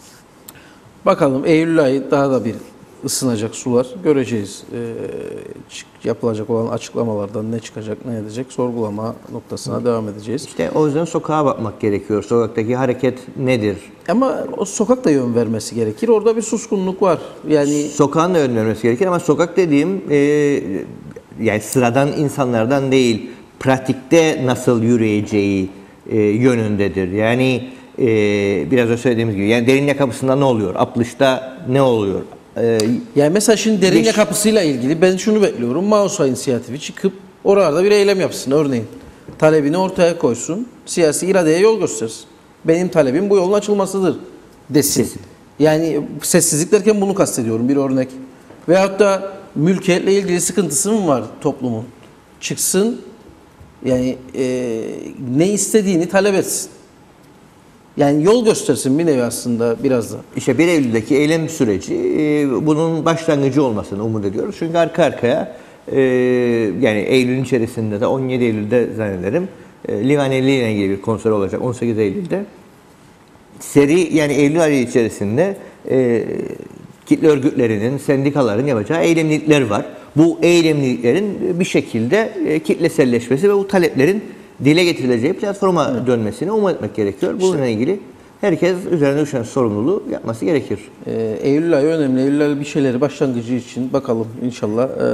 Bakalım Eylül ayı daha da bir ısınacak sular göreceğiz. Ee, yapılacak olan açıklamalardan ne çıkacak, ne edecek sorgulama noktasına Hı. devam edeceğiz. İşte o yüzden sokağa bakmak gerekiyor. Sokaktaki hareket nedir? Ama o sokak da yön vermesi gerekir. Orada bir suskunluk var. Yani sokağın da yön vermesi gerekir ama sokak dediğim e, yani sıradan insanlardan değil, pratikte nasıl yürüyeceği e, yönündedir. Yani e, biraz önce söylediğimiz gibi yani Derince kapısında ne oluyor? Aplış'ta ne oluyor? E, yani mesela şimdi Derince geç... kapısıyla ilgili ben şunu bekliyorum. Mausa inisiyatifi çıkıp orada bir eylem yapsın örneğin. Talebini ortaya koysun. Siyasi iradeye yol göstersin. Benim talebim bu yolun açılmasıdır desin. Kesin. Yani sessizlik derken bunu kastediyorum bir örnek. Veyahut da mülkiyetle ilgili sıkıntısı mı var toplumun? Çıksın yani e, ne istediğini talep etsin. Yani yol göstersin bir nevi aslında biraz da. İşte bir Eylül'deki eylem süreci e, bunun başlangıcı olmasını umut ediyoruz. Çünkü arka arkaya e, yani Eylül'ün içerisinde de on yedi Eylül'de zannederim e, Livaneli ile ilgili bir konser olacak on sekiz Eylül'de. Seri yani Eylül ayı içerisinde e, kitle örgütlerinin, sendikaların yapacağı eylemlilikler var. Bu eylemliliklerin bir şekilde e, kitleselleşmesi ve bu taleplerin dile getirileceği platforma evet. dönmesini umut etmek gerekiyor. Bununla işte, ilgili herkes üzerine düşen sorumluluğu yapması gerekir. E, Eylül ayı önemli. Eylül ayı bir şeyleri başlangıcı için bakalım inşallah e,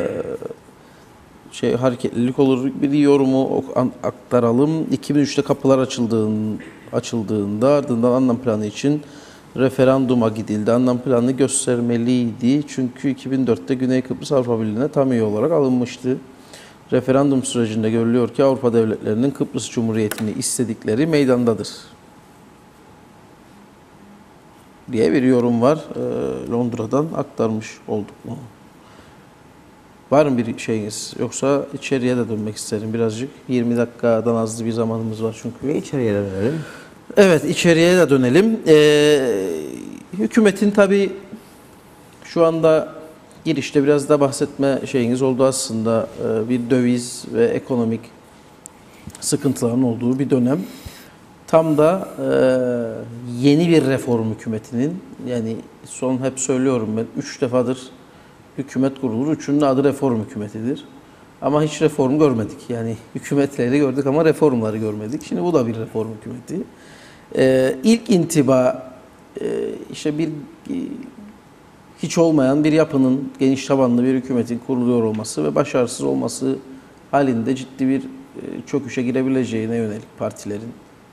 şey hareketlilik olur. Bir yorumu aktaralım. iki bin üçte kapılar açıldığında, açıldığında ardından anlam planı için referanduma gidildi. Anlam planı göstermeliydi. Çünkü iki bin dörtte Güney Kıbrıs Avrupa Birliği'ne tam üye olarak alınmıştı. Referandum sürecinde görülüyor ki Avrupa devletlerinin Kıbrıs Cumhuriyeti'ni istedikleri meydandadır diye bir yorum var. Ee, Londra'dan aktarmış olduk mu? Var mı bir şeyiniz? Yoksa içeriye de dönmek isterim birazcık. yirmi dakikadan az bir zamanımız var çünkü. Ve içeriye de dönelim. Evet, içeriye de dönelim. Ee, hükümetin tabii şu anda girişte biraz da bahsetme şeyiniz oldu aslında. Ee, bir döviz ve ekonomik sıkıntıların olduğu bir dönem. Tam da e, yeni bir reform hükümetinin, yani son hep söylüyorum ben, üç defadır hükümet kurulur, üçünün adı reform hükümetidir. Ama hiç reform görmedik. Yani hükümetleri gördük ama reformları görmedik. Şimdi bu da bir reform hükümeti. Ee, ilk intiba e, işte bir hiç olmayan bir yapının, geniş tabanlı bir hükümetin kuruluyor olması ve başarısız olması halinde ciddi bir çöküşe girebileceğine yönelik partilerin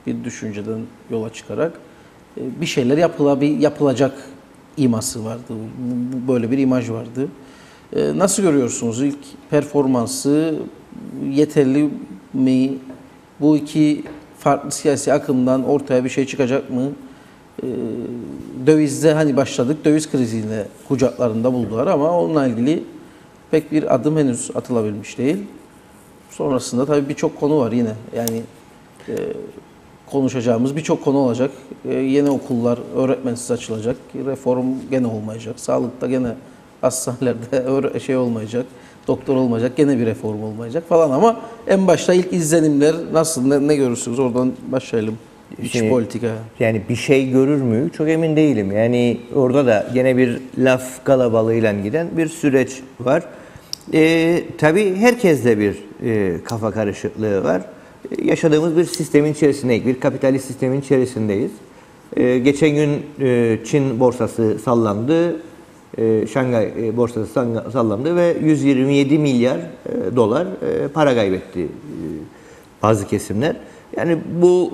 bir düşünceden yola çıkarak e, bir şeyler yapılabil, yapılacak iması vardı. Bu- Böyle bir imaj vardı. E, Nasıl görüyorsunuz ilk performansı, yeterli mi? Bu iki farklı siyasi akımdan ortaya bir şey çıkacak mı? E, Dövizde hani başladık, döviz kriziyle kucaklarında buldular ama onunla ilgili pek bir adım henüz atılabilmiş değil. Sonrasında tabii birçok konu var yine. Yani e, konuşacağımız birçok konu olacak. E, yeni okullar öğretmensiz açılacak. Reform gene olmayacak. Sağlıkta gene hastanelerde öğre- şey olmayacak. Doktor olmayacak. Gene bir reform olmayacak falan ama en başta ilk izlenimler nasıl? Ne, ne görürsünüz? Oradan başlayalım. İç Şimdi, politika. Yani bir şey görür mü? Çok emin değilim. Yani orada da gene bir laf kalabalığıyla giden bir süreç var. Ee, tabii herkeste bir e, kafa karışıklığı var. E, yaşadığımız bir sistemin içerisindeyiz. Bir kapitalist sistemin içerisindeyiz. E, geçen gün e, Çin borsası sallandı. E, Şangay e, borsası sanga- sallandı ve yüz yirmi yedi milyar e, dolar e, para kaybetti e, bazı kesimler. Yani bu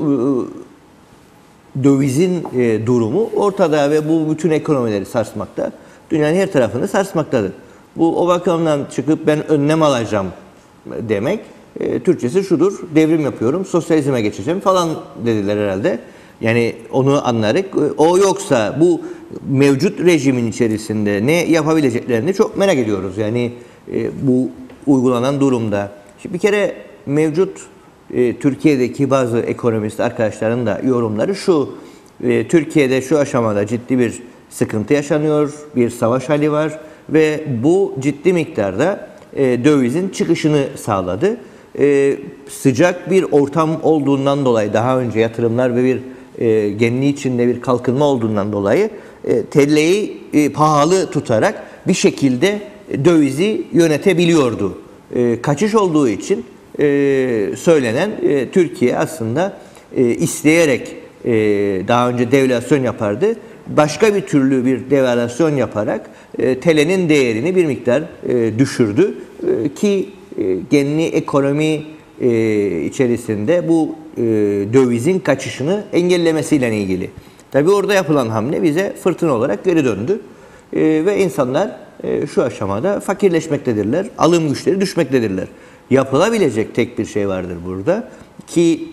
e, dövizin e, durumu ortada ve bu bütün ekonomileri sarsmakta. Dünyanın her tarafını sarsmaktadır. Bu o bakımdan çıkıp ben önlem alacağım demek, e, Türkçesi şudur: devrim yapıyorum, sosyalizme geçeceğim falan dediler herhalde. Yani onu anlayarak, o yoksa bu mevcut rejimin içerisinde ne yapabileceklerini çok merak ediyoruz. Yani e, bu uygulanan durumda. Şimdi bir kere mevcut e, Türkiye'deki bazı ekonomist arkadaşların da yorumları şu: e, Türkiye'de şu aşamada ciddi bir sıkıntı yaşanıyor, bir savaş hali var ve bu ciddi miktarda e, dövizin çıkışını sağladı. E, sıcak bir ortam olduğundan dolayı, daha önce yatırımlar ve bir e, genli içinde bir kalkınma olduğundan dolayı e, T L'yi e, pahalı tutarak bir şekilde dövizi yönetebiliyordu. E, kaçış olduğu için e, söylenen e, Türkiye aslında e, isteyerek e, daha önce devalüasyon yapardı. Başka bir türlü bir devalüasyon yaparak e, T L'nin değerini bir miktar e, düşürdü. E, ki e, genli ekonomi e, içerisinde bu e, dövizin kaçışını engellemesiyle ilgili. Tabii orada yapılan hamle bize fırtına olarak geri döndü. E, ve insanlar e, şu aşamada fakirleşmektedirler, alım güçleri düşmektedirler. Yapılabilecek tek bir şey vardır burada ki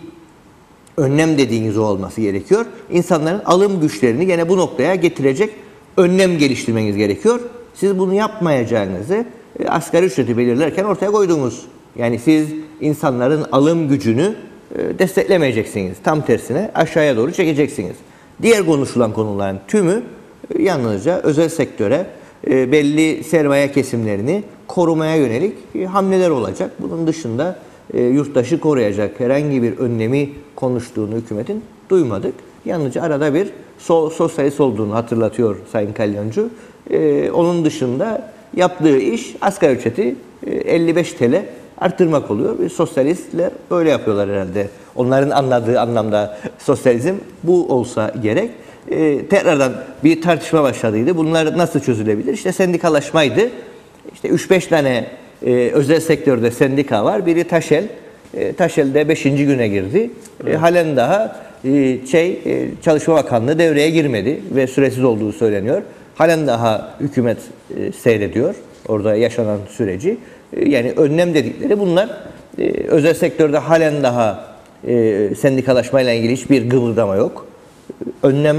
önlem dediğiniz o olması gerekiyor. İnsanların alım güçlerini gene bu noktaya getirecek önlem geliştirmeniz gerekiyor. Siz bunu yapmayacağınızı e, asgari ücreti belirlerken ortaya koydunuz. Yani siz insanların alım gücünü e, desteklemeyeceksiniz. Tam tersine aşağıya doğru çekeceksiniz. Diğer konuşulan konuların tümü e, yalnızca özel sektöre e, belli sermaye kesimlerini korumaya yönelik e, hamleler olacak. Bunun dışında e, yurttaşı koruyacak herhangi bir önlemi konuştuğunu hükümetin duymadık. Yalnızca arada bir so sosyalist olduğunu hatırlatıyor Sayın Kalyoncu. E, onun dışında yaptığı iş asgari ücreti e, elli beş T L arttırmak oluyor. E, sosyalistler böyle yapıyorlar herhalde. Onların anladığı anlamda sosyalizm bu olsa gerek. E, tekrardan bir tartışma başladıydı. Bunlar nasıl çözülebilir? İşte sendikalaşmaydı. İşte üç beş tane e, özel sektörde sendika var. Biri Taşel. E, Taşel'de beşinci güne girdi. Evet. E, halen daha e, şey e, Çalışma Bakanlığı devreye girmedi ve süresiz olduğu söyleniyor. Halen daha hükümet e, seyrediyor orada yaşanan süreci. E, yani önlem dedikleri bunlar. E, özel sektörde halen daha e, sendikalaşmayla ilgili hiçbir gıvırdama yok. Önlem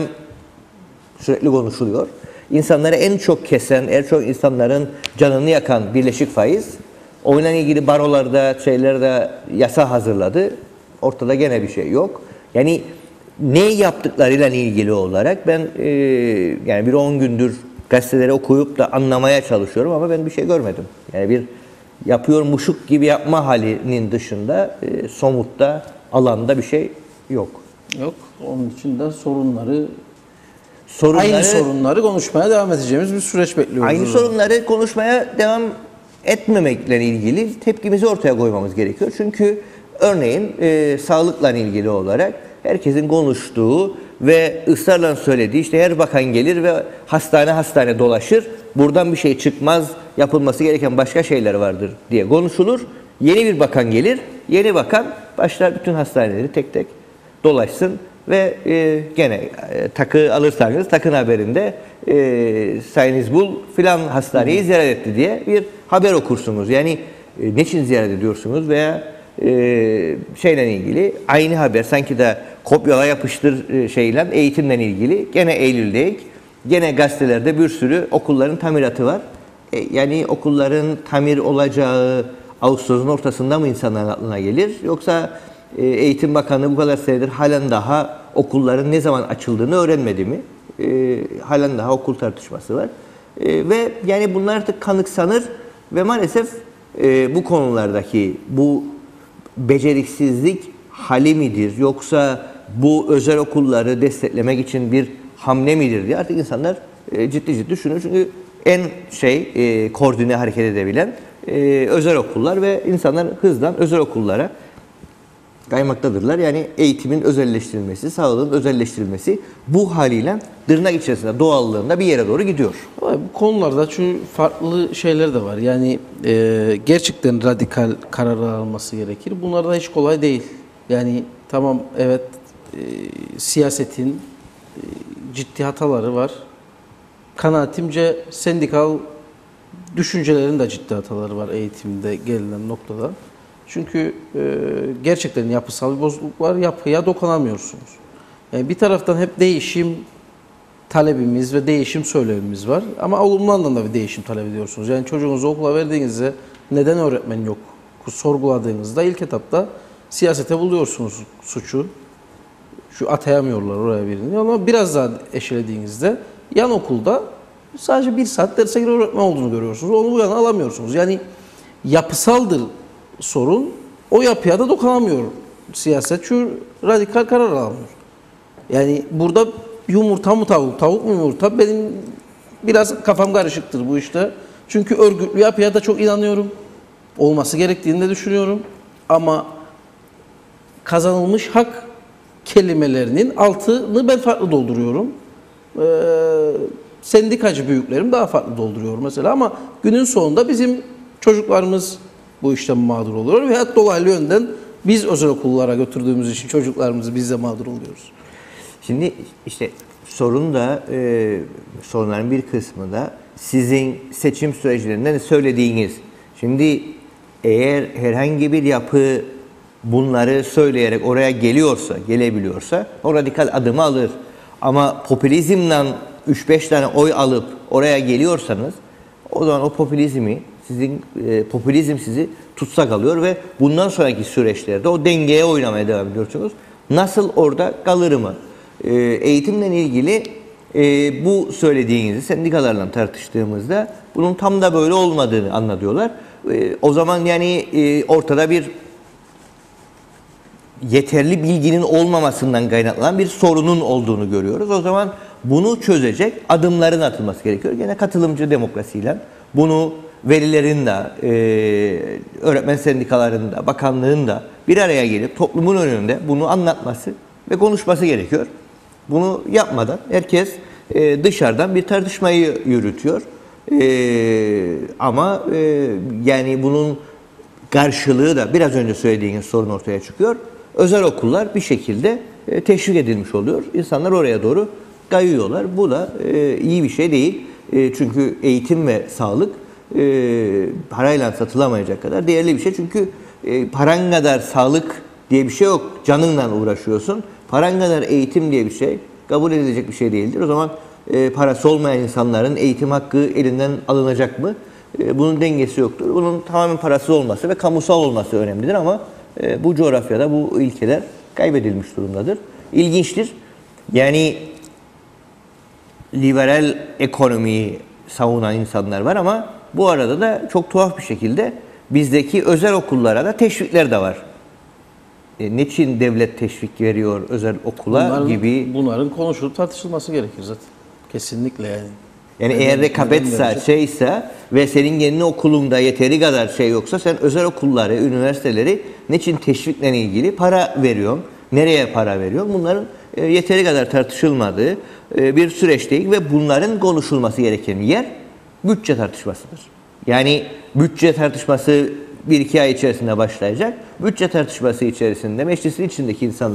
sürekli konuşuluyor. İnsanları en çok kesen, en çok insanların canını yakan birleşik faiz. Onunla ilgili barolarda, şeylerde yasa hazırladı. Ortada gene bir şey yok. Yani ne yaptıklarıyla ilgili olarak ben e, yani bir on gündür gazeteleri okuyup da anlamaya çalışıyorum ama ben bir şey görmedim. Yani bir yapıyormuşuk gibi yapma halinin dışında e, somutta, alanda bir şey yok. Yok. Onun için de sorunları, Sorunları, aynı sorunları konuşmaya devam edeceğimiz bir süreç bekliyoruz. Aynı sorunları konuşmaya devam etmemekle ilgili tepkimizi ortaya koymamız gerekiyor. Çünkü örneğin e, sağlıkla ilgili olarak herkesin konuştuğu ve ısrarla söylediği, işte her bakan gelir ve hastane hastane dolaşır, buradan bir şey çıkmaz, yapılması gereken başka şeyler vardır diye konuşulur. Yeni bir bakan gelir, yeni bakan başlar bütün hastaneleri tek tek dolaşsın ve e, gene e, takı alırsanız takın haberinde e, Sayın İzbul filan hastaneyi ziyaret etti diye bir haber okursunuz. Yani e, niçin ziyaret ediyorsunuz veya e, şeyle ilgili aynı haber sanki de kopyala yapıştır e, şeyle eğitimle ilgili gene Eylül'deyiz. Gene gazetelerde bir sürü okulların tamiratı var. E, yani okulların tamir olacağı Ağustos'un ortasında mı insanların aklına gelir? Yoksa e, Eğitim Bakanı bu kadar senedir halen daha okulların ne zaman açıldığını öğrenmedi mi? E, halen daha okul tartışması var. E, ve yani bunlar artık kanıksanır ve maalesef e, bu konulardaki bu beceriksizlik hali midir? Yoksa bu özel okulları desteklemek için bir hamle midir diye artık insanlar e, ciddi ciddi düşünüyor. Çünkü en şey e, koordine hareket edebilen e, özel okullar ve insanlar hızla özel okullara kaymaktadırlar. Yani eğitimin özelleştirilmesi, sağlığın özelleştirilmesi bu haliyle tırnak içerisinde doğallığında bir yere doğru gidiyor. Ama bu konularda çünkü farklı şeyler de var. Yani e, gerçekten radikal karar alması gerekir. Bunlar da hiç kolay değil. Yani tamam evet e, siyasetin e, ciddi hataları var. Kanaatimce sendikal düşüncelerin de ciddi hataları var eğitimde gelinen noktada. Çünkü e, gerçekten yapısal bir bozukluk var. Yapıya dokunamıyorsunuz. Yani bir taraftan hep değişim talebimiz ve değişim söylemimiz var. Ama olumlu anlamda bir değişim talep ediyorsunuz. Yani çocuğunuzu okula verdiğinizde neden öğretmen yok sorguladığınızda ilk etapta siyasete buluyorsunuz suçu. Şu atayamıyorlar oraya birini. Ama biraz daha eşelediğinizde yan okulda sadece bir saat derse giren öğretmen olduğunu görüyorsunuz. Onu bu yana alamıyorsunuz. Yani yapısaldır sorun. O yapıya da dokunamıyor siyaset. Çünkü radikal karar alamıyor. Yani burada yumurta mı tavuk, tavuk mu yumurta? Benim biraz kafam karışıktır bu işte. Çünkü örgütlü yapıya da çok inanıyorum. Olması gerektiğini de düşünüyorum. Ama kazanılmış hak kelimelerinin altını ben farklı dolduruyorum. Ee, sendikacı büyüklerim daha farklı dolduruyor mesela ama günün sonunda bizim çocuklarımız bu işten mağdur oluyor veya dolaylı yönden biz özel okullara götürdüğümüz için çocuklarımızı biz de mağdur oluyoruz. Şimdi işte sorun da e, sorunların bir kısmı da sizin seçim süreçlerinden söylediğiniz. Şimdi eğer herhangi bir yapı bunları söyleyerek oraya geliyorsa, gelebiliyorsa o radikal adımı alır. Ama popülizmden üç beş tane oy alıp oraya geliyorsanız o zaman o popülizmi sizin e, popülizm sizi tutsak alıyor ve bundan sonraki süreçlerde o dengeye oynamaya devam ediyorsunuz. Nasıl orada kalır mı? E, eğitimle ilgili e, bu söylediğinizi sendikalarla tartıştığımızda bunun tam da böyle olmadığını anlatıyorlar. E, o zaman yani e, ortada bir yeterli bilginin olmamasından kaynaklanan bir sorunun olduğunu görüyoruz. O zaman bunu çözecek adımların atılması gerekiyor. Gene katılımcı demokrasiyle bunu velilerin de, e, öğretmen sendikalarının da, bakanlığın da bir araya gelip toplumun önünde bunu anlatması ve konuşması gerekiyor. Bunu yapmadan herkes e, dışarıdan bir tartışmayı yürütüyor. E, ama e, yani bunun karşılığı da biraz önce söylediğiniz sorun ortaya çıkıyor. Özel okullar bir şekilde e, teşvik edilmiş oluyor. İnsanlar oraya doğru kayıyorlar. Bu da e, iyi bir şey değil. E, çünkü eğitim ve sağlık e, parayla satılamayacak kadar değerli bir şey. Çünkü e, paran kadar sağlık diye bir şey yok. Canınla uğraşıyorsun. Paran kadar eğitim diye bir şey kabul edilecek bir şey değildir. O zaman e, parası olmayan insanların eğitim hakkı elinden alınacak mı? E, bunun dengesi yoktur. Bunun tamamen parasız olması ve kamusal olması önemlidir ama e, bu coğrafyada bu ilkeler kaybedilmiş durumdadır. İlginçtir. Yani liberal ekonomiyi savunan insanlar var ama bu arada da çok tuhaf bir şekilde bizdeki özel okullara da teşvikler de var. E, niçin devlet teşvik veriyor özel okula bunların, gibi? Bunların konuşulup tartışılması gerekir zaten. Kesinlikle yani. Yani Neden, eğer rekabetse şeyse ve senin kendi okulunda yeteri kadar şey yoksa sen özel okulları, üniversiteleri niçin teşvikle ilgili para veriyorsun? Nereye para veriyorsun? Bunların e, yeteri kadar tartışılmadığı e, bir süreçteyiz ve bunların konuşulması gereken yer bütçe tartışmasıdır. Yani bütçe tartışması bir iki ay içerisinde başlayacak. Bütçe tartışması içerisinde meclisin içindeki insanların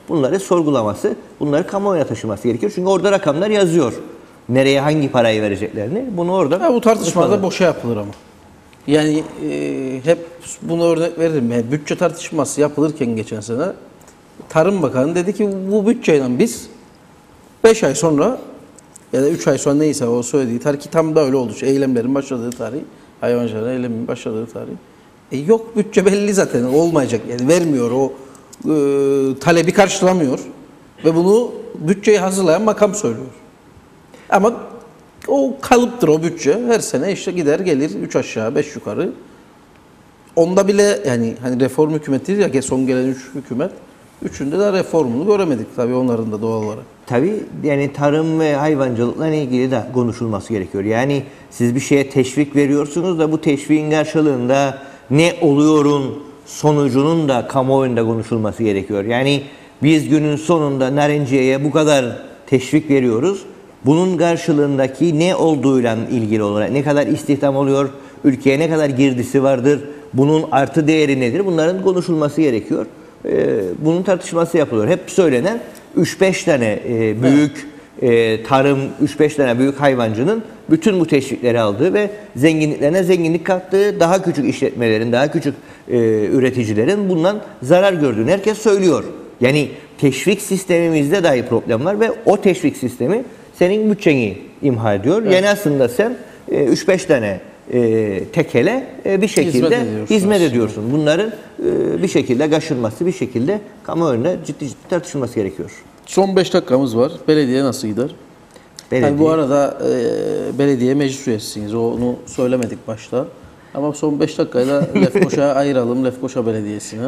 bunları sorgulaması, bunları kamuoyuna taşıması gerekiyor. Çünkü orada rakamlar yazıyor. Nereye hangi parayı vereceklerini. Bunu orada... Ya bu tartışmada boşa yapılır ama. Yani e, hep bunu örnek veririm. Yani bütçe tartışması yapılırken geçen sene Tarım Bakanı dedi ki bu bütçeyle biz beş ay sonra ya da üç ay sonra neyse o söylediği tarih ki tam da öyle oldu. Şu eylemlerin başladığı tarih, hayvancılığın eylemin başladığı tarih. E yok bütçe belli zaten olmayacak yani vermiyor o e, talebi karşılamıyor ve bunu bütçeyi hazırlayan makam söylüyor. Ama o kalıptır o bütçe. Her sene işte gider gelir üç aşağı beş yukarı. Onda bile yani hani reform hükümetidir ya son gelen üç hükümet. Üçünde de reformunu göremedik tabii onların da doğal olarak. Tabii yani tarım ve hayvancılıkla ilgili de konuşulması gerekiyor. Yani siz bir şeye teşvik veriyorsunuz da bu teşviğin karşılığında ne oluyorun sonucunun da kamuoyunda konuşulması gerekiyor. Yani biz günün sonunda narenciyeye bu kadar teşvik veriyoruz. Bunun karşılığındaki ne olduğuyla ilgili olarak ne kadar istihdam oluyor, ülkeye ne kadar girdisi vardır, bunun artı değeri nedir? Bunların konuşulması gerekiyor. Bunun tartışması yapılıyor. Hep söylenen üç beş tane büyük tarım, üç beş tane büyük hayvancının bütün bu teşvikleri aldığı ve zenginliklerine zenginlik kattığı, daha küçük işletmelerin, daha küçük üreticilerin bundan zarar gördüğünü herkes söylüyor. Yani teşvik sistemimizde dahi problem var ve o teşvik sistemi senin bütçeni imha ediyor. Evet. Yani aslında sen üç beş tane e, tekele e, bir şekilde hizmet, hizmet ediyorsun. Bunların e, bir şekilde kaşınması, bir şekilde kamuoyunda ciddi ciddi tartışılması gerekiyor. Son beş dakikamız var. Belediye nasıl gider? Belediye. Yani bu arada e, belediye meclis üyesisiniz. Onu söylemedik başta. Ama son beş dakikayla Lefkoşa'ya ayıralım. Lefkoşa Belediyesi'ne.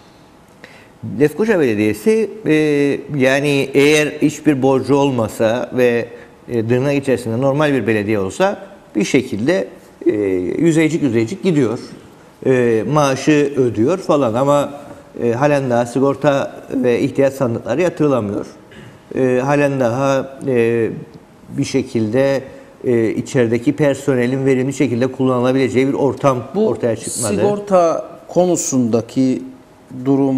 Lefkoşa Belediyesi e, yani eğer hiçbir borcu olmasa ve e, tırnak içerisinde normal bir belediye olsa bir şekilde e, yüzeycik yüzeycik gidiyor. E, maaşı ödüyor falan ama e, halen daha sigorta ve ihtiyaç sandıkları yatırılamıyor. E, halen daha e, bir şekilde e, içerideki personelin verimli şekilde kullanılabileceği bir ortam bu ortaya çıkmadı. Bu sigorta konusundaki durum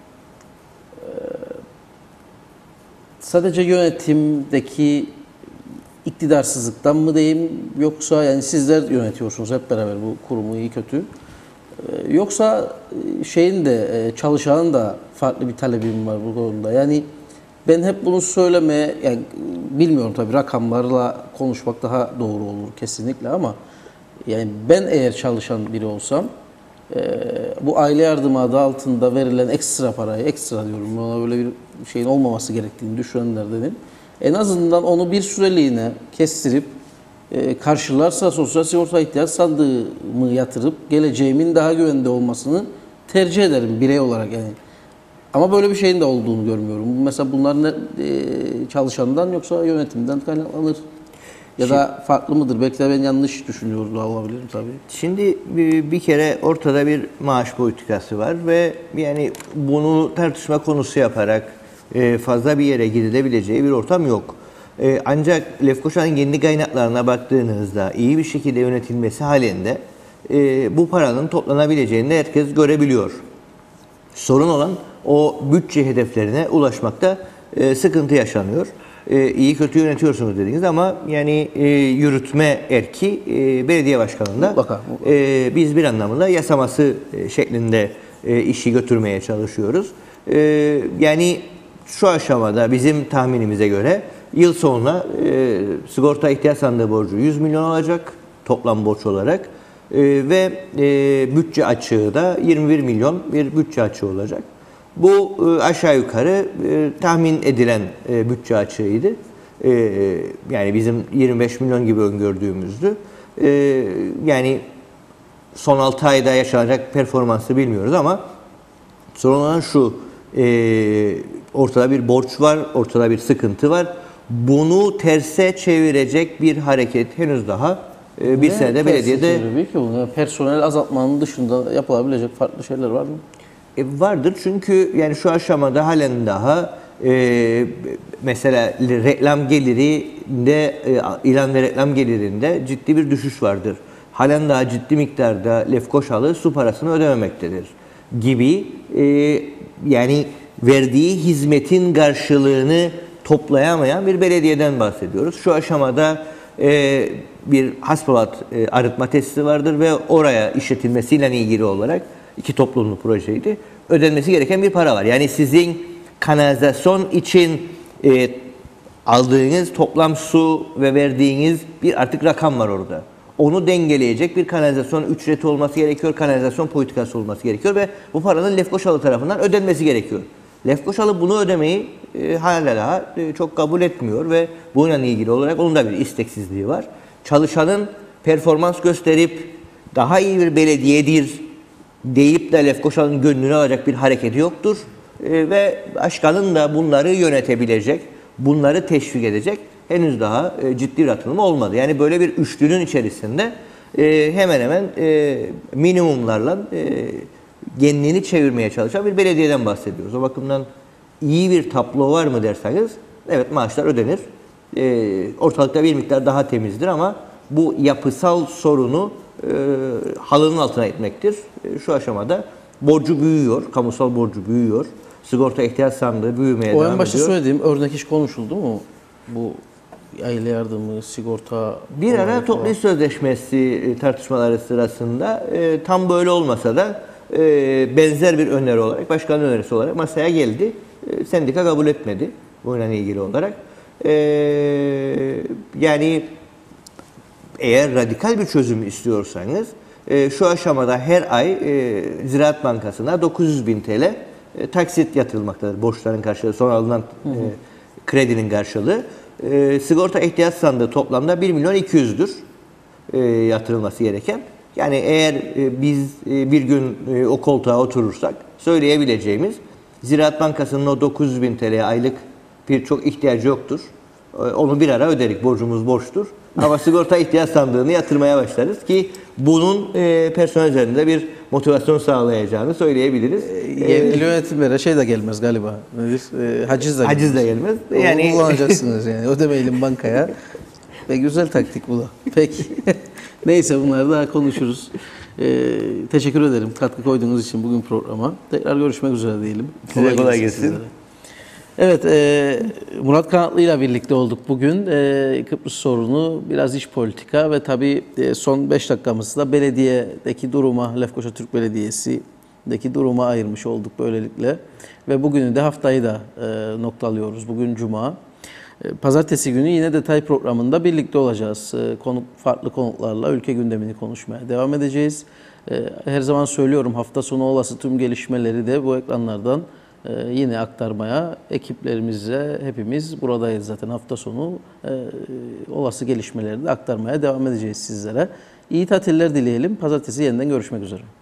sadece yönetimdeki iktidarsızlıktan mı diyeyim yoksa yani sizler yönetiyorsunuz hep beraber bu kurumu iyi kötü. Yoksa şeyin de çalışanın da farklı bir talebim var bu konuda. Yani ben hep bunu söylemeye yani bilmiyorum tabii rakamlarla konuşmak daha doğru olur kesinlikle ama yani ben eğer çalışan biri olsam bu aile yardımı adı altında verilen ekstra parayı, ekstra diyorum buna böyle bir şeyin olmaması gerektiğini düşünenlerdenim. En azından onu bir süreliğine kestirip e, karşılarsa sosyal sigorta ihtiyaç sandığımı yatırıp geleceğimin daha güvende olmasını tercih ederim birey olarak yani. Ama böyle bir şeyin de olduğunu görmüyorum. Mesela bunlar ne, e, çalışandan yoksa yönetimden kaynaklanır. Ya da farklı mıdır? Belki de ben yanlış düşünüyor olabilirim tabii. Şimdi bir kere ortada bir maaş politikası var ve yani bunu tartışma konusu yaparak fazla bir yere gidilebileceği bir ortam yok. Ancak Lefkoşa'nın kendi kaynaklarına baktığınızda iyi bir şekilde yönetilmesi halinde bu paranın toplanabileceğini herkes görebiliyor. Sorun olan o bütçe hedeflerine ulaşmakta sıkıntı yaşanıyor. E, iyi kötü yönetiyorsunuz dediniz ama yani e, yürütme erki e, belediye başkanında mutlaka, mutlaka. E, biz bir anlamda yasaması e, şeklinde e, işi götürmeye çalışıyoruz. E, yani şu aşamada bizim tahminimize göre yıl sonuna e, sigorta ihtiyaç sandığı borcu yüz milyon olacak toplam borç olarak e, ve e, bütçe açığı da yirmi bir milyon bir bütçe açığı olacak. Bu e, aşağı yukarı e, tahmin edilen e, bütçe açığıydı. E, yani bizim yirmi beş milyon gibi öngördüğümüzdü. E, yani son altı ayda yaşanacak performansı bilmiyoruz ama sorun olan şu, e, ortada bir borç var, ortada bir sıkıntı var. Bunu terse çevirecek bir hareket henüz daha e, bir ne senede belediyede... Ki bunu? Personel azaltmanın dışında yapılabilecek farklı şeyler var mı? E, vardır çünkü yani şu aşamada halen daha e, mesela reklam gelirinde e, ilan ve reklam gelirinde ciddi bir düşüş vardır. Halen daha ciddi miktarda Lefkoşalı su parasını ödememektedir gibi e, yani verdiği hizmetin karşılığını toplayamayan bir belediyeden bahsediyoruz. Şu aşamada e, bir hasbulat e, arıtma tesisi vardır ve oraya işletilmesiyle ilgili olarak iki toplumlu projeydi. Ödenmesi gereken bir para var. Yani sizin kanalizasyon için e, aldığınız toplam su ve verdiğiniz bir artık rakam var orada. Onu dengeleyecek bir kanalizasyon ücreti olması gerekiyor, kanalizasyon politikası olması gerekiyor ve bu paranın Lefkoşalı tarafından ödenmesi gerekiyor. Lefkoşalı bunu ödemeyi e, hala daha e, çok kabul etmiyor ve bununla ilgili olarak onun da bir isteksizliği var. Çalışanın performans gösterip daha iyi bir belediyedir deyip de Lefkoşalı'nın gönlünü alacak bir hareketi yoktur. E, ve başkanın da bunları yönetebilecek, bunları teşvik edecek henüz daha e, ciddi bir atılım olmadı. Yani böyle bir üçlünün içerisinde e, hemen hemen e, minimumlarla e, genliğini çevirmeye çalışan bir belediyeden bahsediyoruz. O bakımdan iyi bir tablo var mı derseniz, evet maaşlar ödenir. E, ortalıkta bir miktar daha temizdir ama bu yapısal sorunu e, halının altına itmektir. E, şu aşamada borcu büyüyor, kamusal borcu büyüyor. Sigorta ihtiyaç sandığı büyümeye O devam en başta ediyor. söylediğim örnek iş konuşuldu mu? Bu aile yardımı, sigorta... Bir ara falan. toplu iş sözleşmesi tartışmaları sırasında e, tam böyle olmasa da e, benzer bir öneri olarak, başkanın önerisi olarak masaya geldi. E, sendika kabul etmedi bununla ilgili olarak. E, yani eğer radikal bir çözüm istiyorsanız e, şu aşamada her ay e, Ziraat Bankası'na dokuz yüz bin T L e, taksit yatırılmaktadır. Borçların karşılığı, sonra alınan e, kredinin karşılığı. E, sigorta ihtiyaç sandığı toplamda bir milyon iki yüzdür e, yatırılması gereken. Yani eğer e, biz e, bir gün e, o koltuğa oturursak söyleyebileceğimiz Ziraat Bankası'nın o dokuz yüz bin T L aylık birçok ihtiyacı yoktur. E, onu bir ara öderik, borcumuz borçtur. Ama sigorta ihtiyaç sandığını yatırmaya başlarız ki bunun e, personel üzerinde bir motivasyon sağlayacağını söyleyebiliriz. Yerli yönetimlere şey de gelmez galiba. Nedir? E, haciz de Haciz de gelmez. gelmez. Yani Yani kullanacaksınız yani. Ödemeyelim bankaya. Ve güzel taktik bu da. Peki. Neyse bunları daha konuşuruz. Ee, teşekkür ederim katkı koyduğunuz için bugün programa. Tekrar görüşmek üzere diyelim. Size kolay gelsin. sizlere. Evet, e, Murat Kanatlı ile birlikte olduk bugün. E, Kıbrıs sorunu, biraz iç politika ve tabii e, son beş dakikamızda belediyedeki duruma, Lefkoşa Türk Belediyesi'deki duruma ayırmış olduk böylelikle. Ve bugünü de haftayı da e, noktalıyoruz. Bugün Cuma. E, Pazartesi günü yine detay programında birlikte olacağız. E, konuk, farklı konuklarla ülke gündemini konuşmaya devam edeceğiz. E, her zaman söylüyorum, hafta sonu olası tüm gelişmeleri de bu ekranlardan Ee, yine aktarmaya, ekiplerimize hepimiz buradayız zaten hafta sonu. Ee, olası gelişmeleri de aktarmaya devam edeceğiz sizlere. İyi tatiller dileyelim. Pazartesi yeniden görüşmek üzere.